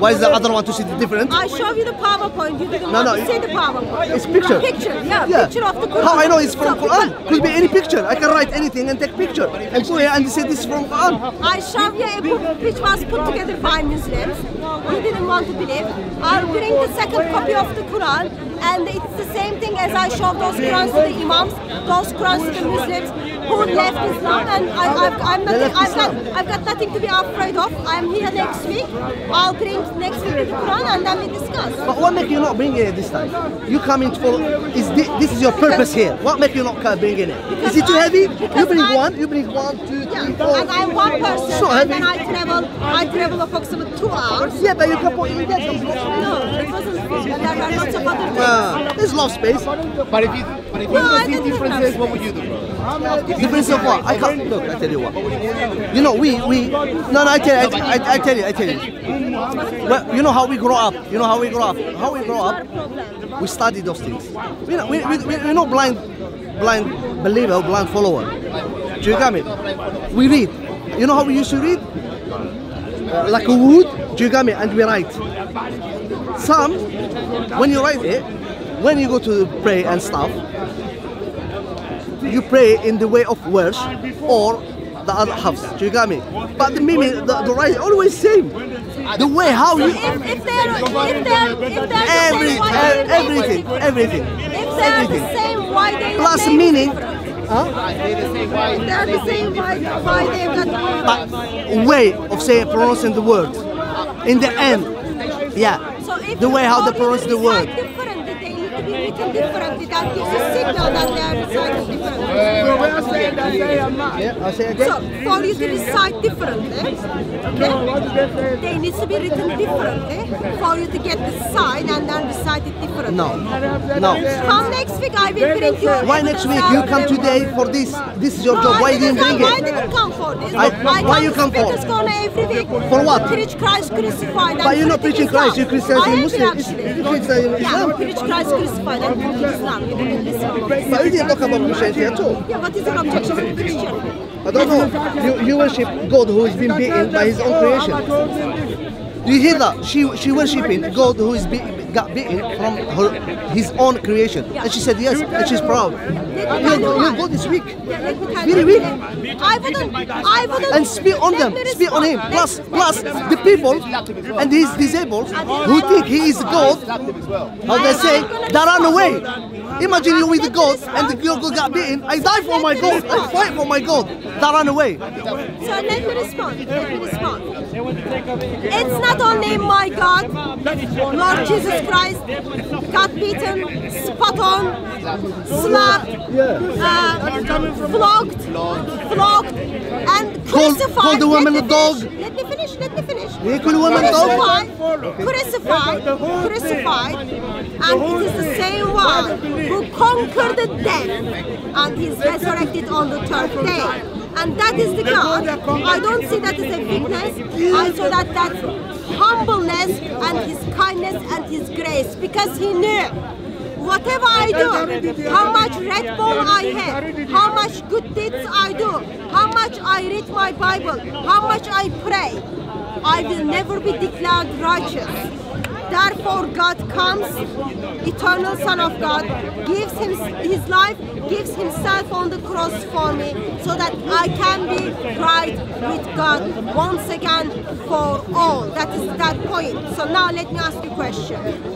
Why is the other one to see the different? I show you the PowerPoint. You didn't No, want no, to see the PowerPoint. It's picture. Picture, yeah, Yeah. picture of the Quran. How I know it's from So, Quran? Could be any picture. I can write anything and take picture and go here and say this is from Quran. I show you a book which was put together by Muslims. You didn't want to believe. I'll bring the second copy of the Quran, and it's the same thing as I show those Qurans to the Imams, those Qurans to the Muslims who left Islam, and I, I've, I'm They nothing, left I've, got, Islam. I've got nothing to be afraid of. I'm here next week. I'll bring next week the Quran, and then we discuss. But what make you not bring it this time? You come in for is this, this is your purpose here. What make you not come bring it? Is it too I- heavy? You because bring I- one. You bring one, two, Yeah, three, four. and I'm one person, So and heavy. then I travel. I travel approximately two hours. Yeah, but you can put in there. some- No, it wasn't full. There are lots of other things. Ah, there's lot of space. But if you, but if you No, I don't see didn't differences, have- what would you do, bro? Difference of what? I can't look. I tell you what. You know, we we. No, no. I tell you. I, I, I tell you. I tell you. Well, you know how we grow up. You know how we grow up. How we grow up. We study those things. We know, we, we, we, we're not blind, blind believer or blind follower. Do you get me? We read. You know how we used to read? Uh, like a wood. Do you get me? And we write. Some, when you write it, when you go to pray and stuff, you pray in the way of words or the other halves. Do you get me? But the meaning, the, the right, always same. The way how you. If, if they're if they're if they're Every, the same, why e- they everything, different? everything, If they're everything. the same, why they Plus name meaning, different? huh? They're the same, why why they've got. But way of saying pronouncing the word. In the end, yeah. So if The way how all they pronounce the recite word. different, that they need to be written differently. That gives a signal that they are reciting differently. Yeah, I'll say again. So for you to recite differently, okay, they need to be written differently for you to get the sign and then recite it differently. No, no. Come next week, I will bring you. Why next week? You come today for this. This is your No, job. I Why you didn't didn't bring come, I it? didn't come for this. I- I why come you to come for? Speaker's Corner every week. For what? To preach Christ crucified. and But you're not critique preaching Christ. Islam. You're Christian I and am Muslim. actually. You're Christian and Yeah, Islam. preach Christ crucified and critique Islam. You didn't listen. But you didn't talk about Christianity at all. Yeah, what is your objection to Christian? I don't know. You, you worship God who is being beaten by his own creation. Do you hear that? She she worshiping God who is be, got beaten from her his own creation. And she said yes, and she's proud. You're, you're God is weak. Yeah, let me tell Very you. weak. I wouldn't. I wouldn't. And spit on let them, me spit on him. respond. Plus, Let- plus let- the people and he's disabled who think he is God. How they say they run away. Imagine you with God and the girl got beaten. I die for my God. I fight for my God. They run away. So let me respond. Let me respond. It's not only my God, Lord Jesus Christ, got beaten, spat on, slapped, uh, flogged, flogged, and Called- crucified. called the woman Let a me dog. finish. Let me finish. Let me finish. You call the woman a dog? Crucified, crucified, crucified, and it is the same one who conquered the death, and he's resurrected on the third day. And that is the God. I don't see that as a weakness. I saw that that's humbleness and his kindness and his grace, because he knew whatever I do, how much Red Bull I have, how much good deeds I do, how much I read my Bible, how much I pray, I will never be declared righteous. Therefore God comes, eternal Son of God, gives him his life, gives himself on the cross for me, so that I can be right with God once again for all. That is that point. So now let me ask you a question.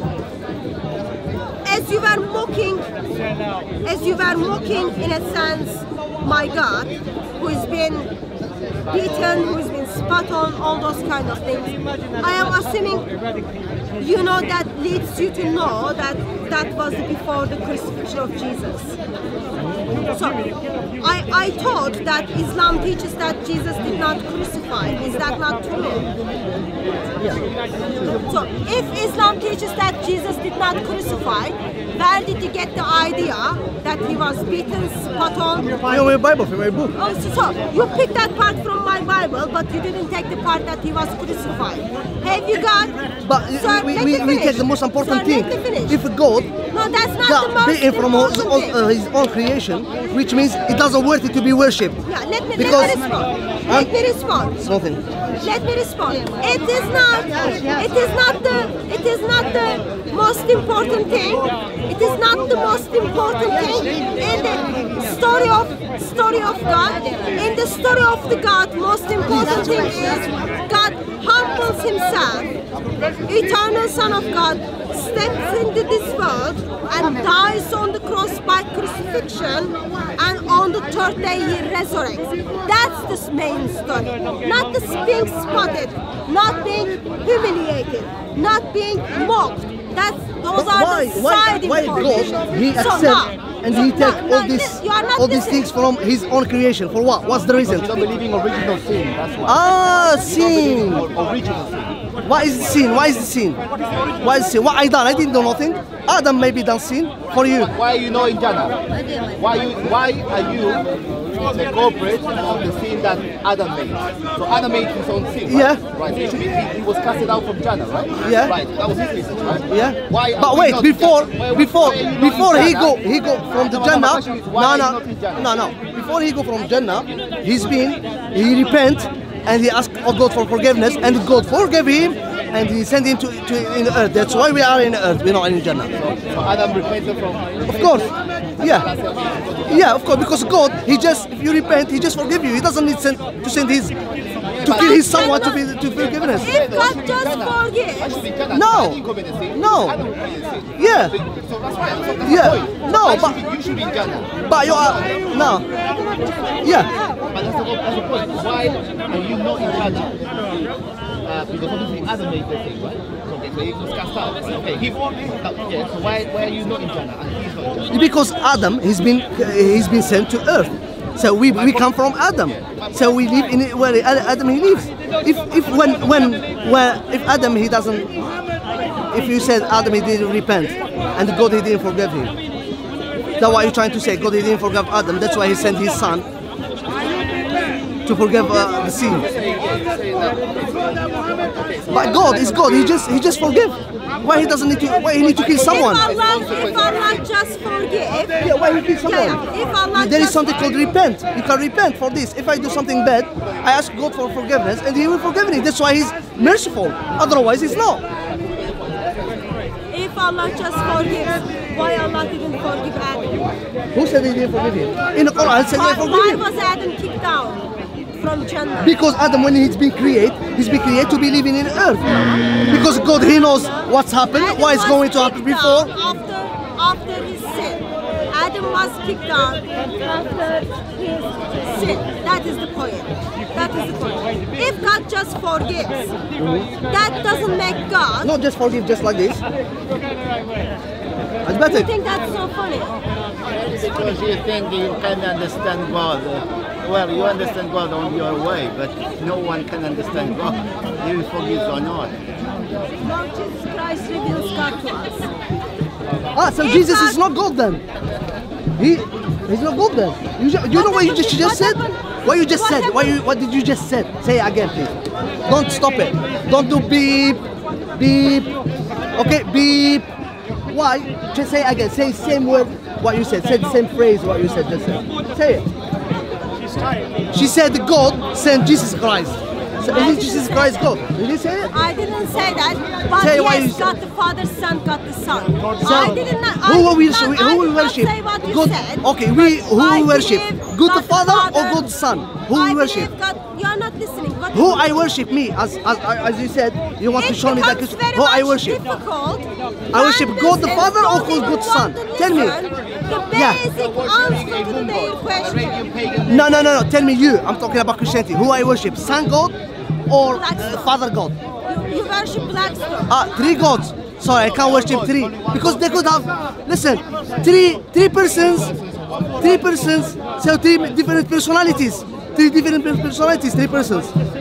As you were mocking, as you were mocking in a sense, my God, who has been beaten, who has been spat on, all those kind of things, I am assuming you know that leads you to know that that was before the crucifixion of Jesus. So, I, I thought that Islam teaches that Jesus did not crucify. Is that not true? So, if Islam teaches that Jesus did not crucify, where did you get the idea that he was beaten, spat on? From my Bible, from my book. Oh, so, so you picked that part from my Bible, but you didn't take the part that he was crucified. Have you got? But Sir, we, let we, me we finish. take the most important Sir, thing. let me finish. If God No, that's not the got most beaten from his important own, thing. uh, his own creation, creation, which means it doesn't worth it to be worshipped. Yeah, let me, Because- let me respond. Huh? Let me respond. It's nothing. Let me respond. It is not. It is not the. It is not the most important thing. It is not the most important thing in the story of story of God. In the story of the God, most important thing is God humbles Himself. Eternal Son of God steps into this world and dies on the cross by crucifixion, and on the third day He resurrects. That's the main story. Not the being spotted, not being humiliated, not being mocked. That's those But are why, the why, side why information. God, He So accept now- and so He now- take now all this, li- you are not all these listening. things from His own creation? For what? What's the reason? You don't believe in original sin, that's why. Ah, You don't sin. believe in original sin. Why is it sin? Why is it sin? Why is it sin? What I done? I didn't do nothing. Adam maybe done sin for you. Why are you not in Jannah? Why you? Why are you the culprit of the sin that Adam made? So Adam made his own sin, right? Yeah. Right. Which means he, he was casted out from Jannah, right? Yeah. Right. That was his reason, right? Yeah. Why? are But we wait, not in before, Jannah? Why- before, why are you not in before he Jannah? go, he go from the No, no, my Jannah. question is, why No, are you no, not in Jannah? no, no. Before he go from Jannah, he's been, he repent and he asked of God for forgiveness, and God forgave him, and he sent him to, to in the earth. That's why we are in the earth. We're not in Jannah. So Adam repented from. Of course. Yeah. Yeah, of course, because God, He just, if you repent, He just forgive you. He doesn't need send, to send His, to kill His someone to be to forgiveness. If God just forgives, No. No. Yeah. So that's why. So that's Yeah. the point. No, Why but- should be, you should be in Jannah. But you are, no. Yeah. But that's the, that's the point. Why are you not in Jannah? Uh, because obviously Adam made the thing, right? So, okay, so he was cast out, right? Okay, he, uh, yeah, so why, why are you not in Jannah and he's not in Jannah? Because Adam, he's been, he's been sent to earth. So we, we come from Adam. So we live in it where Adam he lives. If if when when when if Adam he doesn't, if you said Adam he didn't repent and God he didn't forgive him, that's what you're trying to say. God he didn't forgive Adam. That's why he sent his son to forgive uh, the sin. But God is God. He just he just forgive. Why he doesn't need to? Why he need to kill someone? If Allah, if Allah just forgive, Yeah, why you kill someone? Yeah, yeah. If Allah There is just- something called repent. You can repent for this. If I do something bad, I ask God for forgiveness, and He will forgive me. That's why He's merciful. Otherwise, He's not. if Allah just forgives, why Allah didn't forgive Adam? Who said He didn't forgive him? In the Quran, it said Why, He why forgive him. was Adam kicked out from Jannah? Because Adam, when he's been created, he's been created to be living in earth. Because God, He knows what's happened, Adam what is was going to happen kicked before. out After, after his sin. Adam was kicked out after his sin. That is the point. That is the point. If God just forgives, that doesn't make God. Not just forgive, just like this. That's I better. think that's so funny. Because you think you can understand God. Well, you understand God on your way, but no one can understand God, even forgives or not. Lord Jesus Christ reveals God to us. Ah, so If Jesus God- is not God then. He, he's not God then. You, ju- you know what you just, you just What said? happened? What you just What said? What you what did you just said? Say it again, please. Don't stop it. Don't do beep, beep. Okay, beep. Why? Just say it again. Say same word. What you said. Say the same phrase. What you said. Just say. Say it. She said God sent Jesus Christ. So is Jesus Christ God? Did you say it? I didn't say that, but Say why you yes, said- God the Father, Son, God the Son. So, I didn't. I who will did we not, worship? I Who will did not worship? say what you God. said. Okay, we who I will worship? believe God God the Father or Father- God the Son? Who I will worship? believe God. You are not listening. What Who I worship? Me, as as as you said, you want to It show me that becomes Christ- very who I much worship. difficult I worship when God the this Father is or don't God even the Son? want to Tell me. listen The Yeah. basic answer to their question. No, no, no, no. Tell me you. I'm talking about Christianity. Who I worship? Son God or Black uh, Stone. Father God? You, you worship Blackstone. Ah, three gods. Sorry, I can't worship three because they could have. Listen, three three persons, three persons. So three different personalities. Three different per- personalities. Three persons.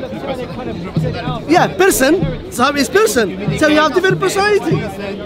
Yeah, person. So it's person. So you have different personality.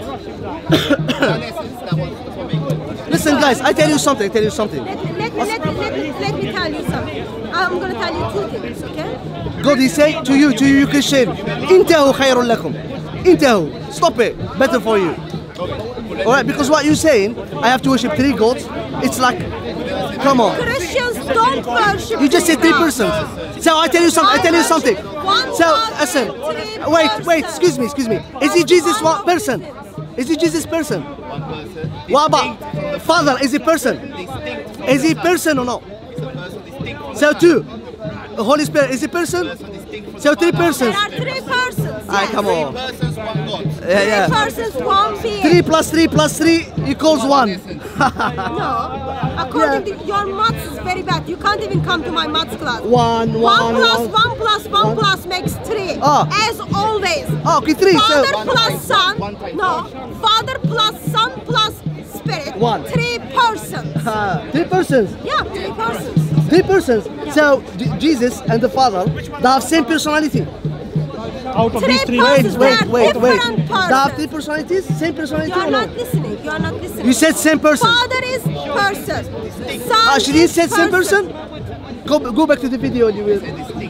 Listen, guys. I tell you something. I tell you something. Let me, let, me, let, me, let, me, let me tell you something. I'm going to tell you two things, okay? God, He say to you, to you Christian, انتهوا خير لكم. انتهوا. Stop it. Better for you. Alright, because what you're saying, I have to worship three gods. It's like Come on. Christians don't worship. You just said three God. persons. So I tell you something. I tell you something. One So God, listen. three Wait, persons. wait. Excuse me. Excuse me. Is he Jesus one person? Is he Jesus person? What about Father? Is he person? Is he person or no? So two. The Holy Spirit is he person? So three persons. There are three persons. Ah, yes. come on. Persons, one God. Yeah, Three yeah. persons, one being. Three plus three plus three equals one. No. According to your maths is very bad. You can't even come to my maths class. One, One one, plus one. one plus one plus makes three. Ah. As always. Oh, okay, three. So Father plus son. No. Father plus son plus spirit. One. Three persons. uh, three persons. Yeah, three persons. Three persons. So J- Jesus and the Father, they have same personality. Out of Three these three, persons. Wait, They are wait, wait, wait. different They have persons. three personalities. Same personality You are or no? not listening. You are not listening. You said same person. Father is person. Son Ah, she didn't is say same person. Go, go back to the video. You will.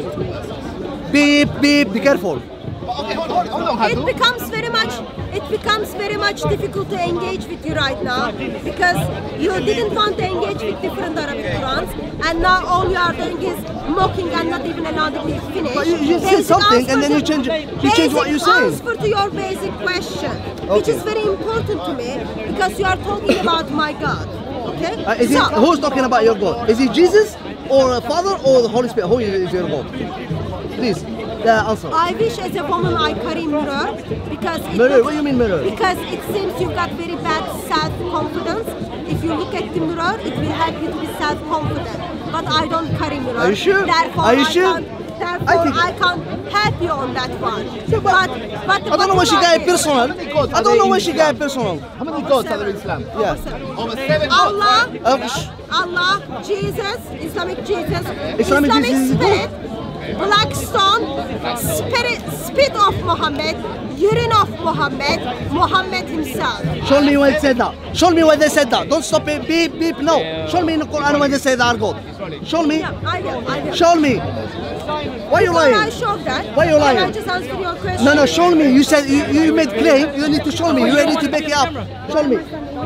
Beep, beep. Be careful. Okay, hold on, hold on, It Hadu. becomes very much it becomes very much difficult to engage with you right now because you didn't want to engage with different Arabic Qurans and now all you are doing is mocking and not even allowing me to finish. But you, you said Basic something and answer then you to- change. You change what you basic say. answer to your basic question, which Okay. is very important to me because you are talking about my God. Okay? Uh, is it, So- who's talking about your God? Is it Jesus or the Father or the Holy Spirit? Who is your God? Please, the answer. I wish as a woman I carry mirror because it Mirror? looks- What do you mean mirror? Because it seems you got very bad self-confidence. If you look at the mirror, it will help you to be self-confident. But I don't carry mirror. Are you sure? Therefore, Are you I sure? Can't, therefore, I I, think- can't help you on that one. but- but, but the I don't know why she bottom got line it is- personal. I don't know why she got it personal. How many gods are there in Islam? Yeah. Over seven gods. Allah, Um, sh- Allah, Jesus, Islamic Jesus, Islamic Islamic Jesus is spirit, black stone, spirit, spit of Muhammad, urine of Muhammad, Muhammad himself. Show me when they said that. Show me when they said that. Don't stop it. Beep, beep. No. Show me in the Quran when they say that God. Show me. Yeah, I will, I will. Show me. Why you Before I lying? showed that, Why you can I lying? just answer your question? No, no. Show me. You said you, you made claim. You need to show me. You need to back it up. Show me.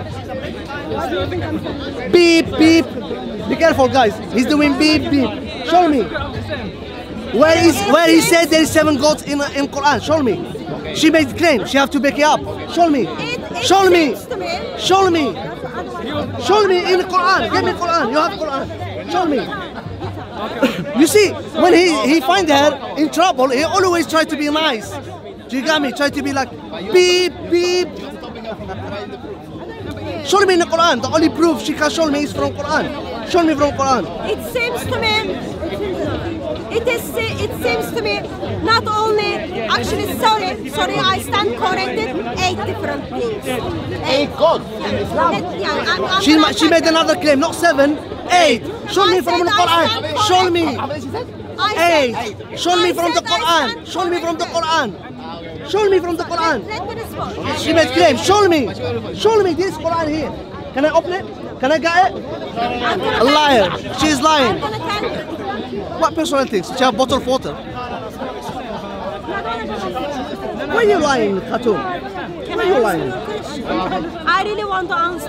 Beep, beep. Be careful, guys. He's doing beep, beep. Show me. Where is where he said there is seven gods in in Quran? Show me. She made claim. She have to back it up. Show me. It, it Show me. seems to me. Show me. Show me in the Quran. Give me Quran. You have Quran. Show me. You see, when he, he find her in trouble, he always try to be nice. Do you got me? Try to be like beep beep. Show me in the Quran. The only proof she can show me is from Quran. Show me from Quran. It seems to me, it is. It seems to me not only. Actually, sorry, sorry, I stand corrected. Eight different things. Eight gods. Yeah, yeah, I'm, I'm She gonna ma- she attack made that. another claim, not seven, eight. Show me I from said the I Quran. stand Show me. How many she said? I said- Eight. Show me I from the said I Quran. stand Show me from the corrected. Quran. Show me from the Quran. Let me respond. She made claim. Show me. Show me this Quran here. Can I open it? Can I get it? I'm gonna A liar. thank you. She's I'm lying. gonna thank you. What personal things? She have bottle of water. Why are you lying, Khatun? Can Why I are you answer lying? your question? I really want to answer.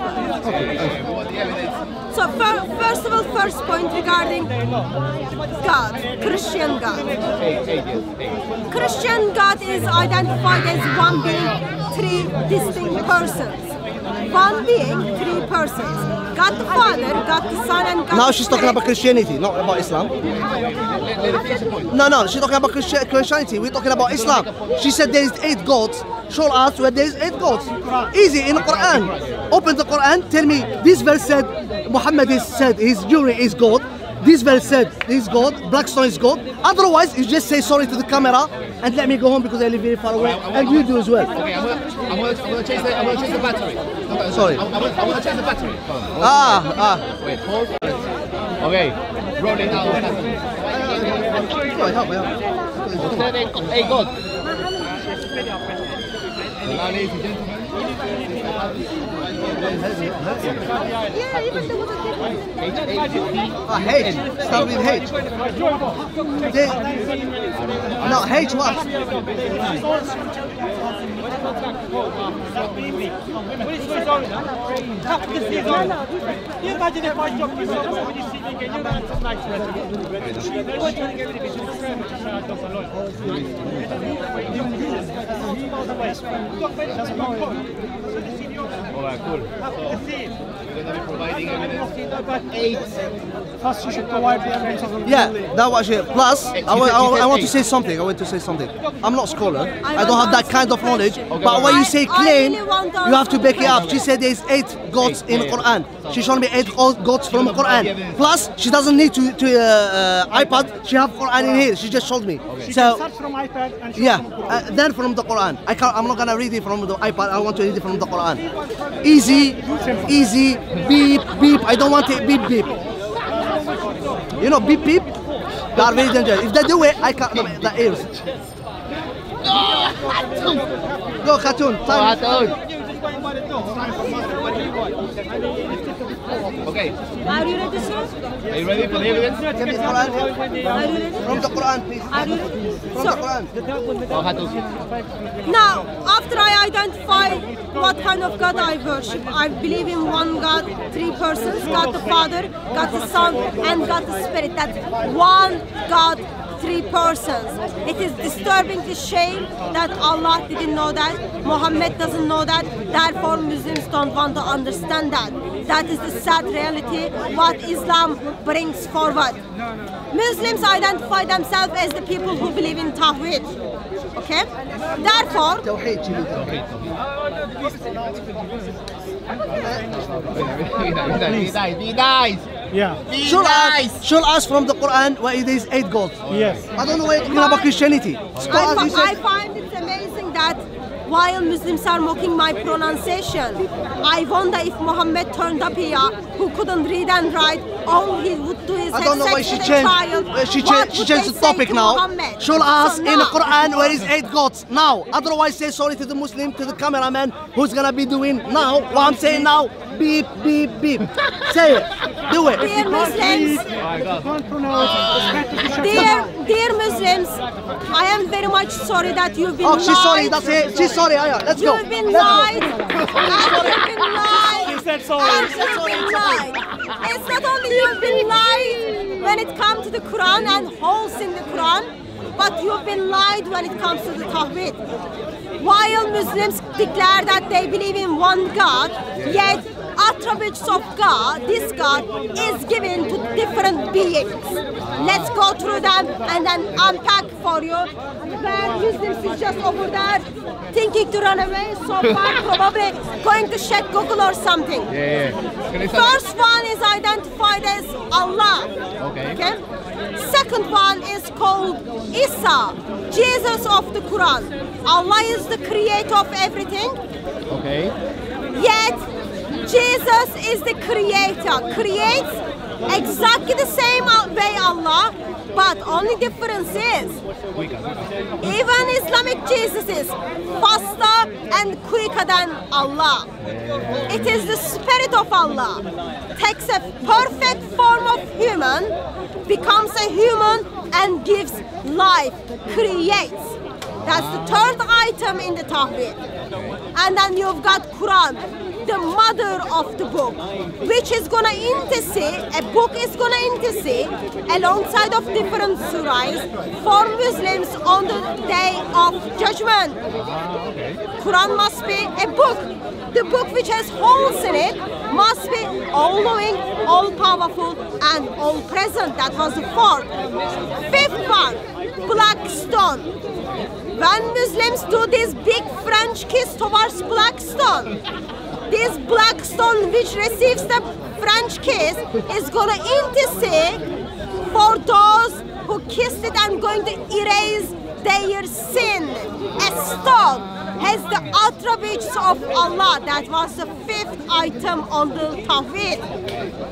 So fir- first of all, first point regarding God, Christian God. Christian God is identified as one being, three distinct persons. One being, three persons. God the Father, God the Son, and God Now the she's talking Spirit. about Christianity, not about Islam. No, no, she's talking about Christi- Christianity. We're talking about Islam. She said there is eight gods. Show us where there is eight gods. Easy in the Quran. Open the Quran. Tell me this verse said Muhammad is said his urine is God. This verse said he's God. Blackstone is God. Otherwise, you just say sorry to the camera and let me go home because I live very far away, and you do as well. Okay, I'm gonna, I'm gonna, I'm gonna change the, I'm gonna change the battery. Okay, Sorry. I'm, I'm, gonna, I'm gonna change the battery. Ah, ah. Wait, hold. Okay, rolling out. Help, help, help. Said eight, eight gods. Now, ladies and gentlemen, Yeah, even there was a difference in the Ah, H. Start with H. They, no, H what? You imagine if I dropped you off when you see me again, you're going to have nice rest. They weren't trying to get rid of it, it's just so much to say I got a lot. Alright, cool. You're going to be providing evidence. Eight. First, you should provide the evidence of the Yeah, that was it. Plus, I, wa- I, wa- I want to say something. I want to say something. I'm not a scholar. I, don't have that kind of knowledge. But when you say claim, you have to back it up. She said there's eight gods in the Quran. She showed me eight go- gods from the Quran. Plus, she doesn't need to to uh, uh, iPad. She have Quran in here. She just showed me. She So. can search from iPad and Yeah, uh, then from the Quran. I can't, I'm not gonna read it from the iPad. I want to read it from the Quran. Easy, easy, beep, beep. I don't want it beep, beep. You know, beep, beep. They are very dangerous. If they do it, I can't. The ears. Go, cartoon. Time. Okay. Are you ready, sir? Are you ready for the evidence? Can you Quran? Are you ready? From the Quran, please. Are you ready? From So, the Quran. Oh, Hatul. now, after I identify what kind of God I worship, I believe in one God, three persons, God the Father, God the Son, and God the Spirit. That's one God, three persons. It is disturbing to shame that Allah didn't know that, Muhammad doesn't know that, therefore Muslims don't want to understand that. That is the sad reality, what Islam brings forward. Muslims identify themselves as the people who believe in Tawhid. Okay? Therefore, Be nice, be nice. Yeah. Be Should nice. ask, should ask from the Quran where it is eight gods. Yes. I don't know why you're talking about Christianity. I, Scholars, you fi- I said- find it amazing that while Muslims are mocking my pronunciation, I wonder if Muhammad turned up here who couldn't read and write, all he would do is I have don't know why sex she with a changed. child. uh, She What changed. She would changed they the say topic to now. Muhammad? Should ask So in the now- Quran where is eight gods now. Otherwise, say sorry to the Muslim, to the cameraman who's gonna be doing now what I'm saying now. Beep, beep, beep. Say it. Do it. Dear Muslims, Can't pronounce it. dear, dear Muslims, I am very much sorry that you've been Oh, lied. she's sorry. That's it. She's sorry. Aya, let's go. You've been Let's go. lied. And you've been lied. She said sorry. And you've been lied. It's not only you've been lied when it comes to the Quran and holes in the Quran, but you've been lied when it comes to the Tawhid. While Muslims declare that they believe in one God, yet attributes of God, this God, is given to different beings. Let's go through them and then unpack for you. Where Muslims is just over there thinking to run away, so far probably going to check Google or something. Yeah, yeah. Can I start? First one is identified as Allah. Okay. Second one is called Isa, Jesus of the Quran. Allah is the creator of everything. Okay. Yet Jesus is the creator. Creates exactly the same way Allah, but only difference is even Islamic Jesus is faster and quicker than Allah. It is the spirit of Allah. Takes a perfect form of human, becomes a human and gives life, creates. That's the third item in the Tawhid. And then you've got Quran, the mother of the book, which is gonna intercede, a book is gonna intercede alongside of different surahs for Muslims on the day of judgment. Quran must be a book. The book which has holes in it must be all-knowing, all-powerful, and all-present. That was the fourth. Fifth one, black stone. When Muslims do this big French kiss towards black stone, this black stone which receives the French kiss is going to intercede for those who kissed it and going to erase their sin. A stone has the attributes of Allah. That was the fifth item on the Tawhid.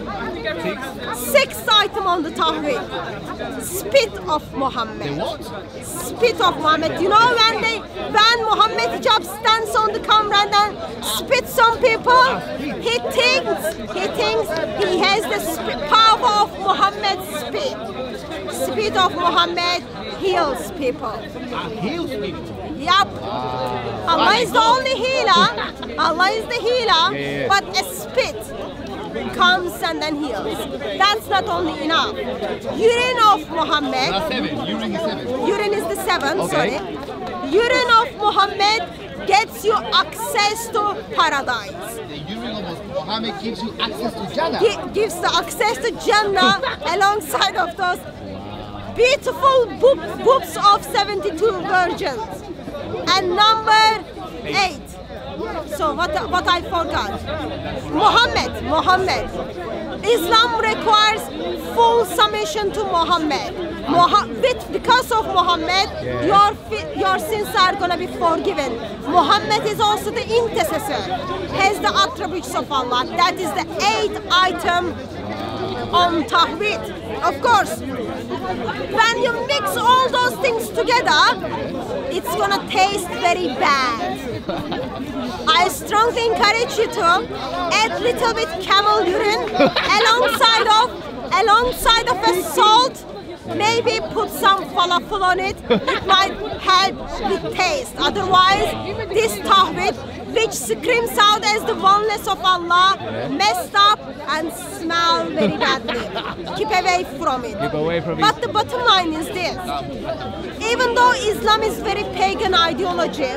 Sixth item on the Tawheed. Spit of Muhammad. Spit of Muhammad. You know when they when Muhammad Hijab stands on the camera and then spits on people, he thinks he thinks he has the spit, power of Muhammad's spit. Spit of Muhammad heals people. Heals people. Yep. Allah is the only healer. Allah is the healer, Yeah, yeah. but a spit comes and then heals. That's not only enough. Urine of Muhammad. That's seven. Urine is seven. Urine is the seven, Okay. sorry. Urine of Muhammad gets you access to paradise. The urine of Muhammad gives you access to Jannah. Gi- gives the access to Jannah alongside of those beautiful boob- boobs of seventy-two virgins. And number eight. So what, what I forgot? Muhammad, Muhammad. Islam requires full submission to Muhammad. Muha- with, because of Muhammad, your, fi- your sins are going to be forgiven. Muhammad is also the intercessor, has the attributes of Allah. That is the eighth item on Tawheed. Of course, when you mix all those things together, it's gonna taste very bad. I strongly encourage you to add little bit camel urine alongside of alongside of a salt. Maybe put some falafel on it. It might help with taste. Otherwise, this Tawheed, which screams out as the oneness of Allah, messed up and smell very badly. Keep away from it. Keep away from it. But the bottom line is this. Even though Islam is very pagan ideology,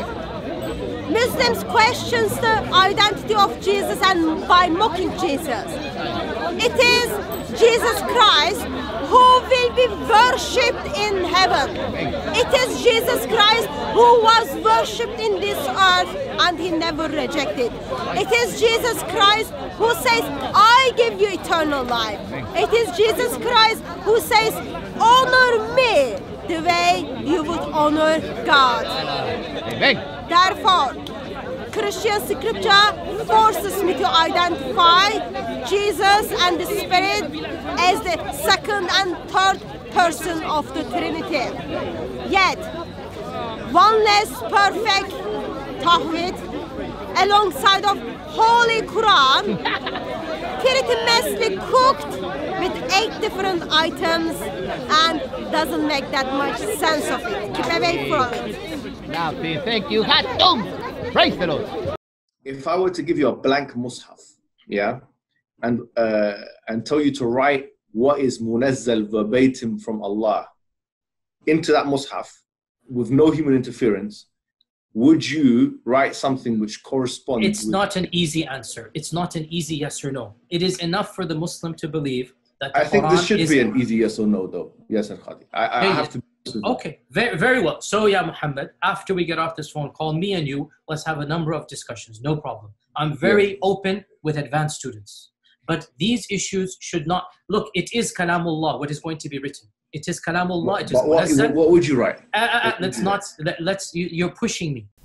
Muslims questions the identity of Jesus and by mocking Jesus. It is Jesus Christ who will be worshipped in heaven. It is Jesus Christ who was worshipped in this earth and he never rejected. It is Jesus Christ who says, I give you eternal life. It is Jesus Christ who says, honor me the way you would honor God. Amen. Therefore, Christian scripture forces me to identify Jesus and the Spirit as the second and third person of the Trinity. Yet, one less perfect Tawheed alongside of Holy Quran, pretty messily cooked with eight different items and doesn't make that much sense of it. Keep away from it. Now, thank you. Hatum. Praise the Lord. If I were to give you a blank mushaf, yeah, and uh, and tell you to write what is munazzal verbatim from Allah into that mushaf with no human interference, would you write something which corresponds? It's with not an easy answer. It's not an easy yes or no. It is enough for the Muslim to believe that the I think Quran this should is be an easy yes or no, though. Yes, Al-Khadi. I, I Hey, have to. Okay, very, very well. So, yeah, Muhammad, after we get off this phone call, me and you, let's have a number of discussions. No problem. I'm very Yeah. open with advanced students. But these issues should not... Look, it is Kalamullah, what is going to be written. It is Kalamullah. It is But what, munazzal. what would you write? Uh, uh, uh, What would let's you not... Let, let's... You, you're pushing me.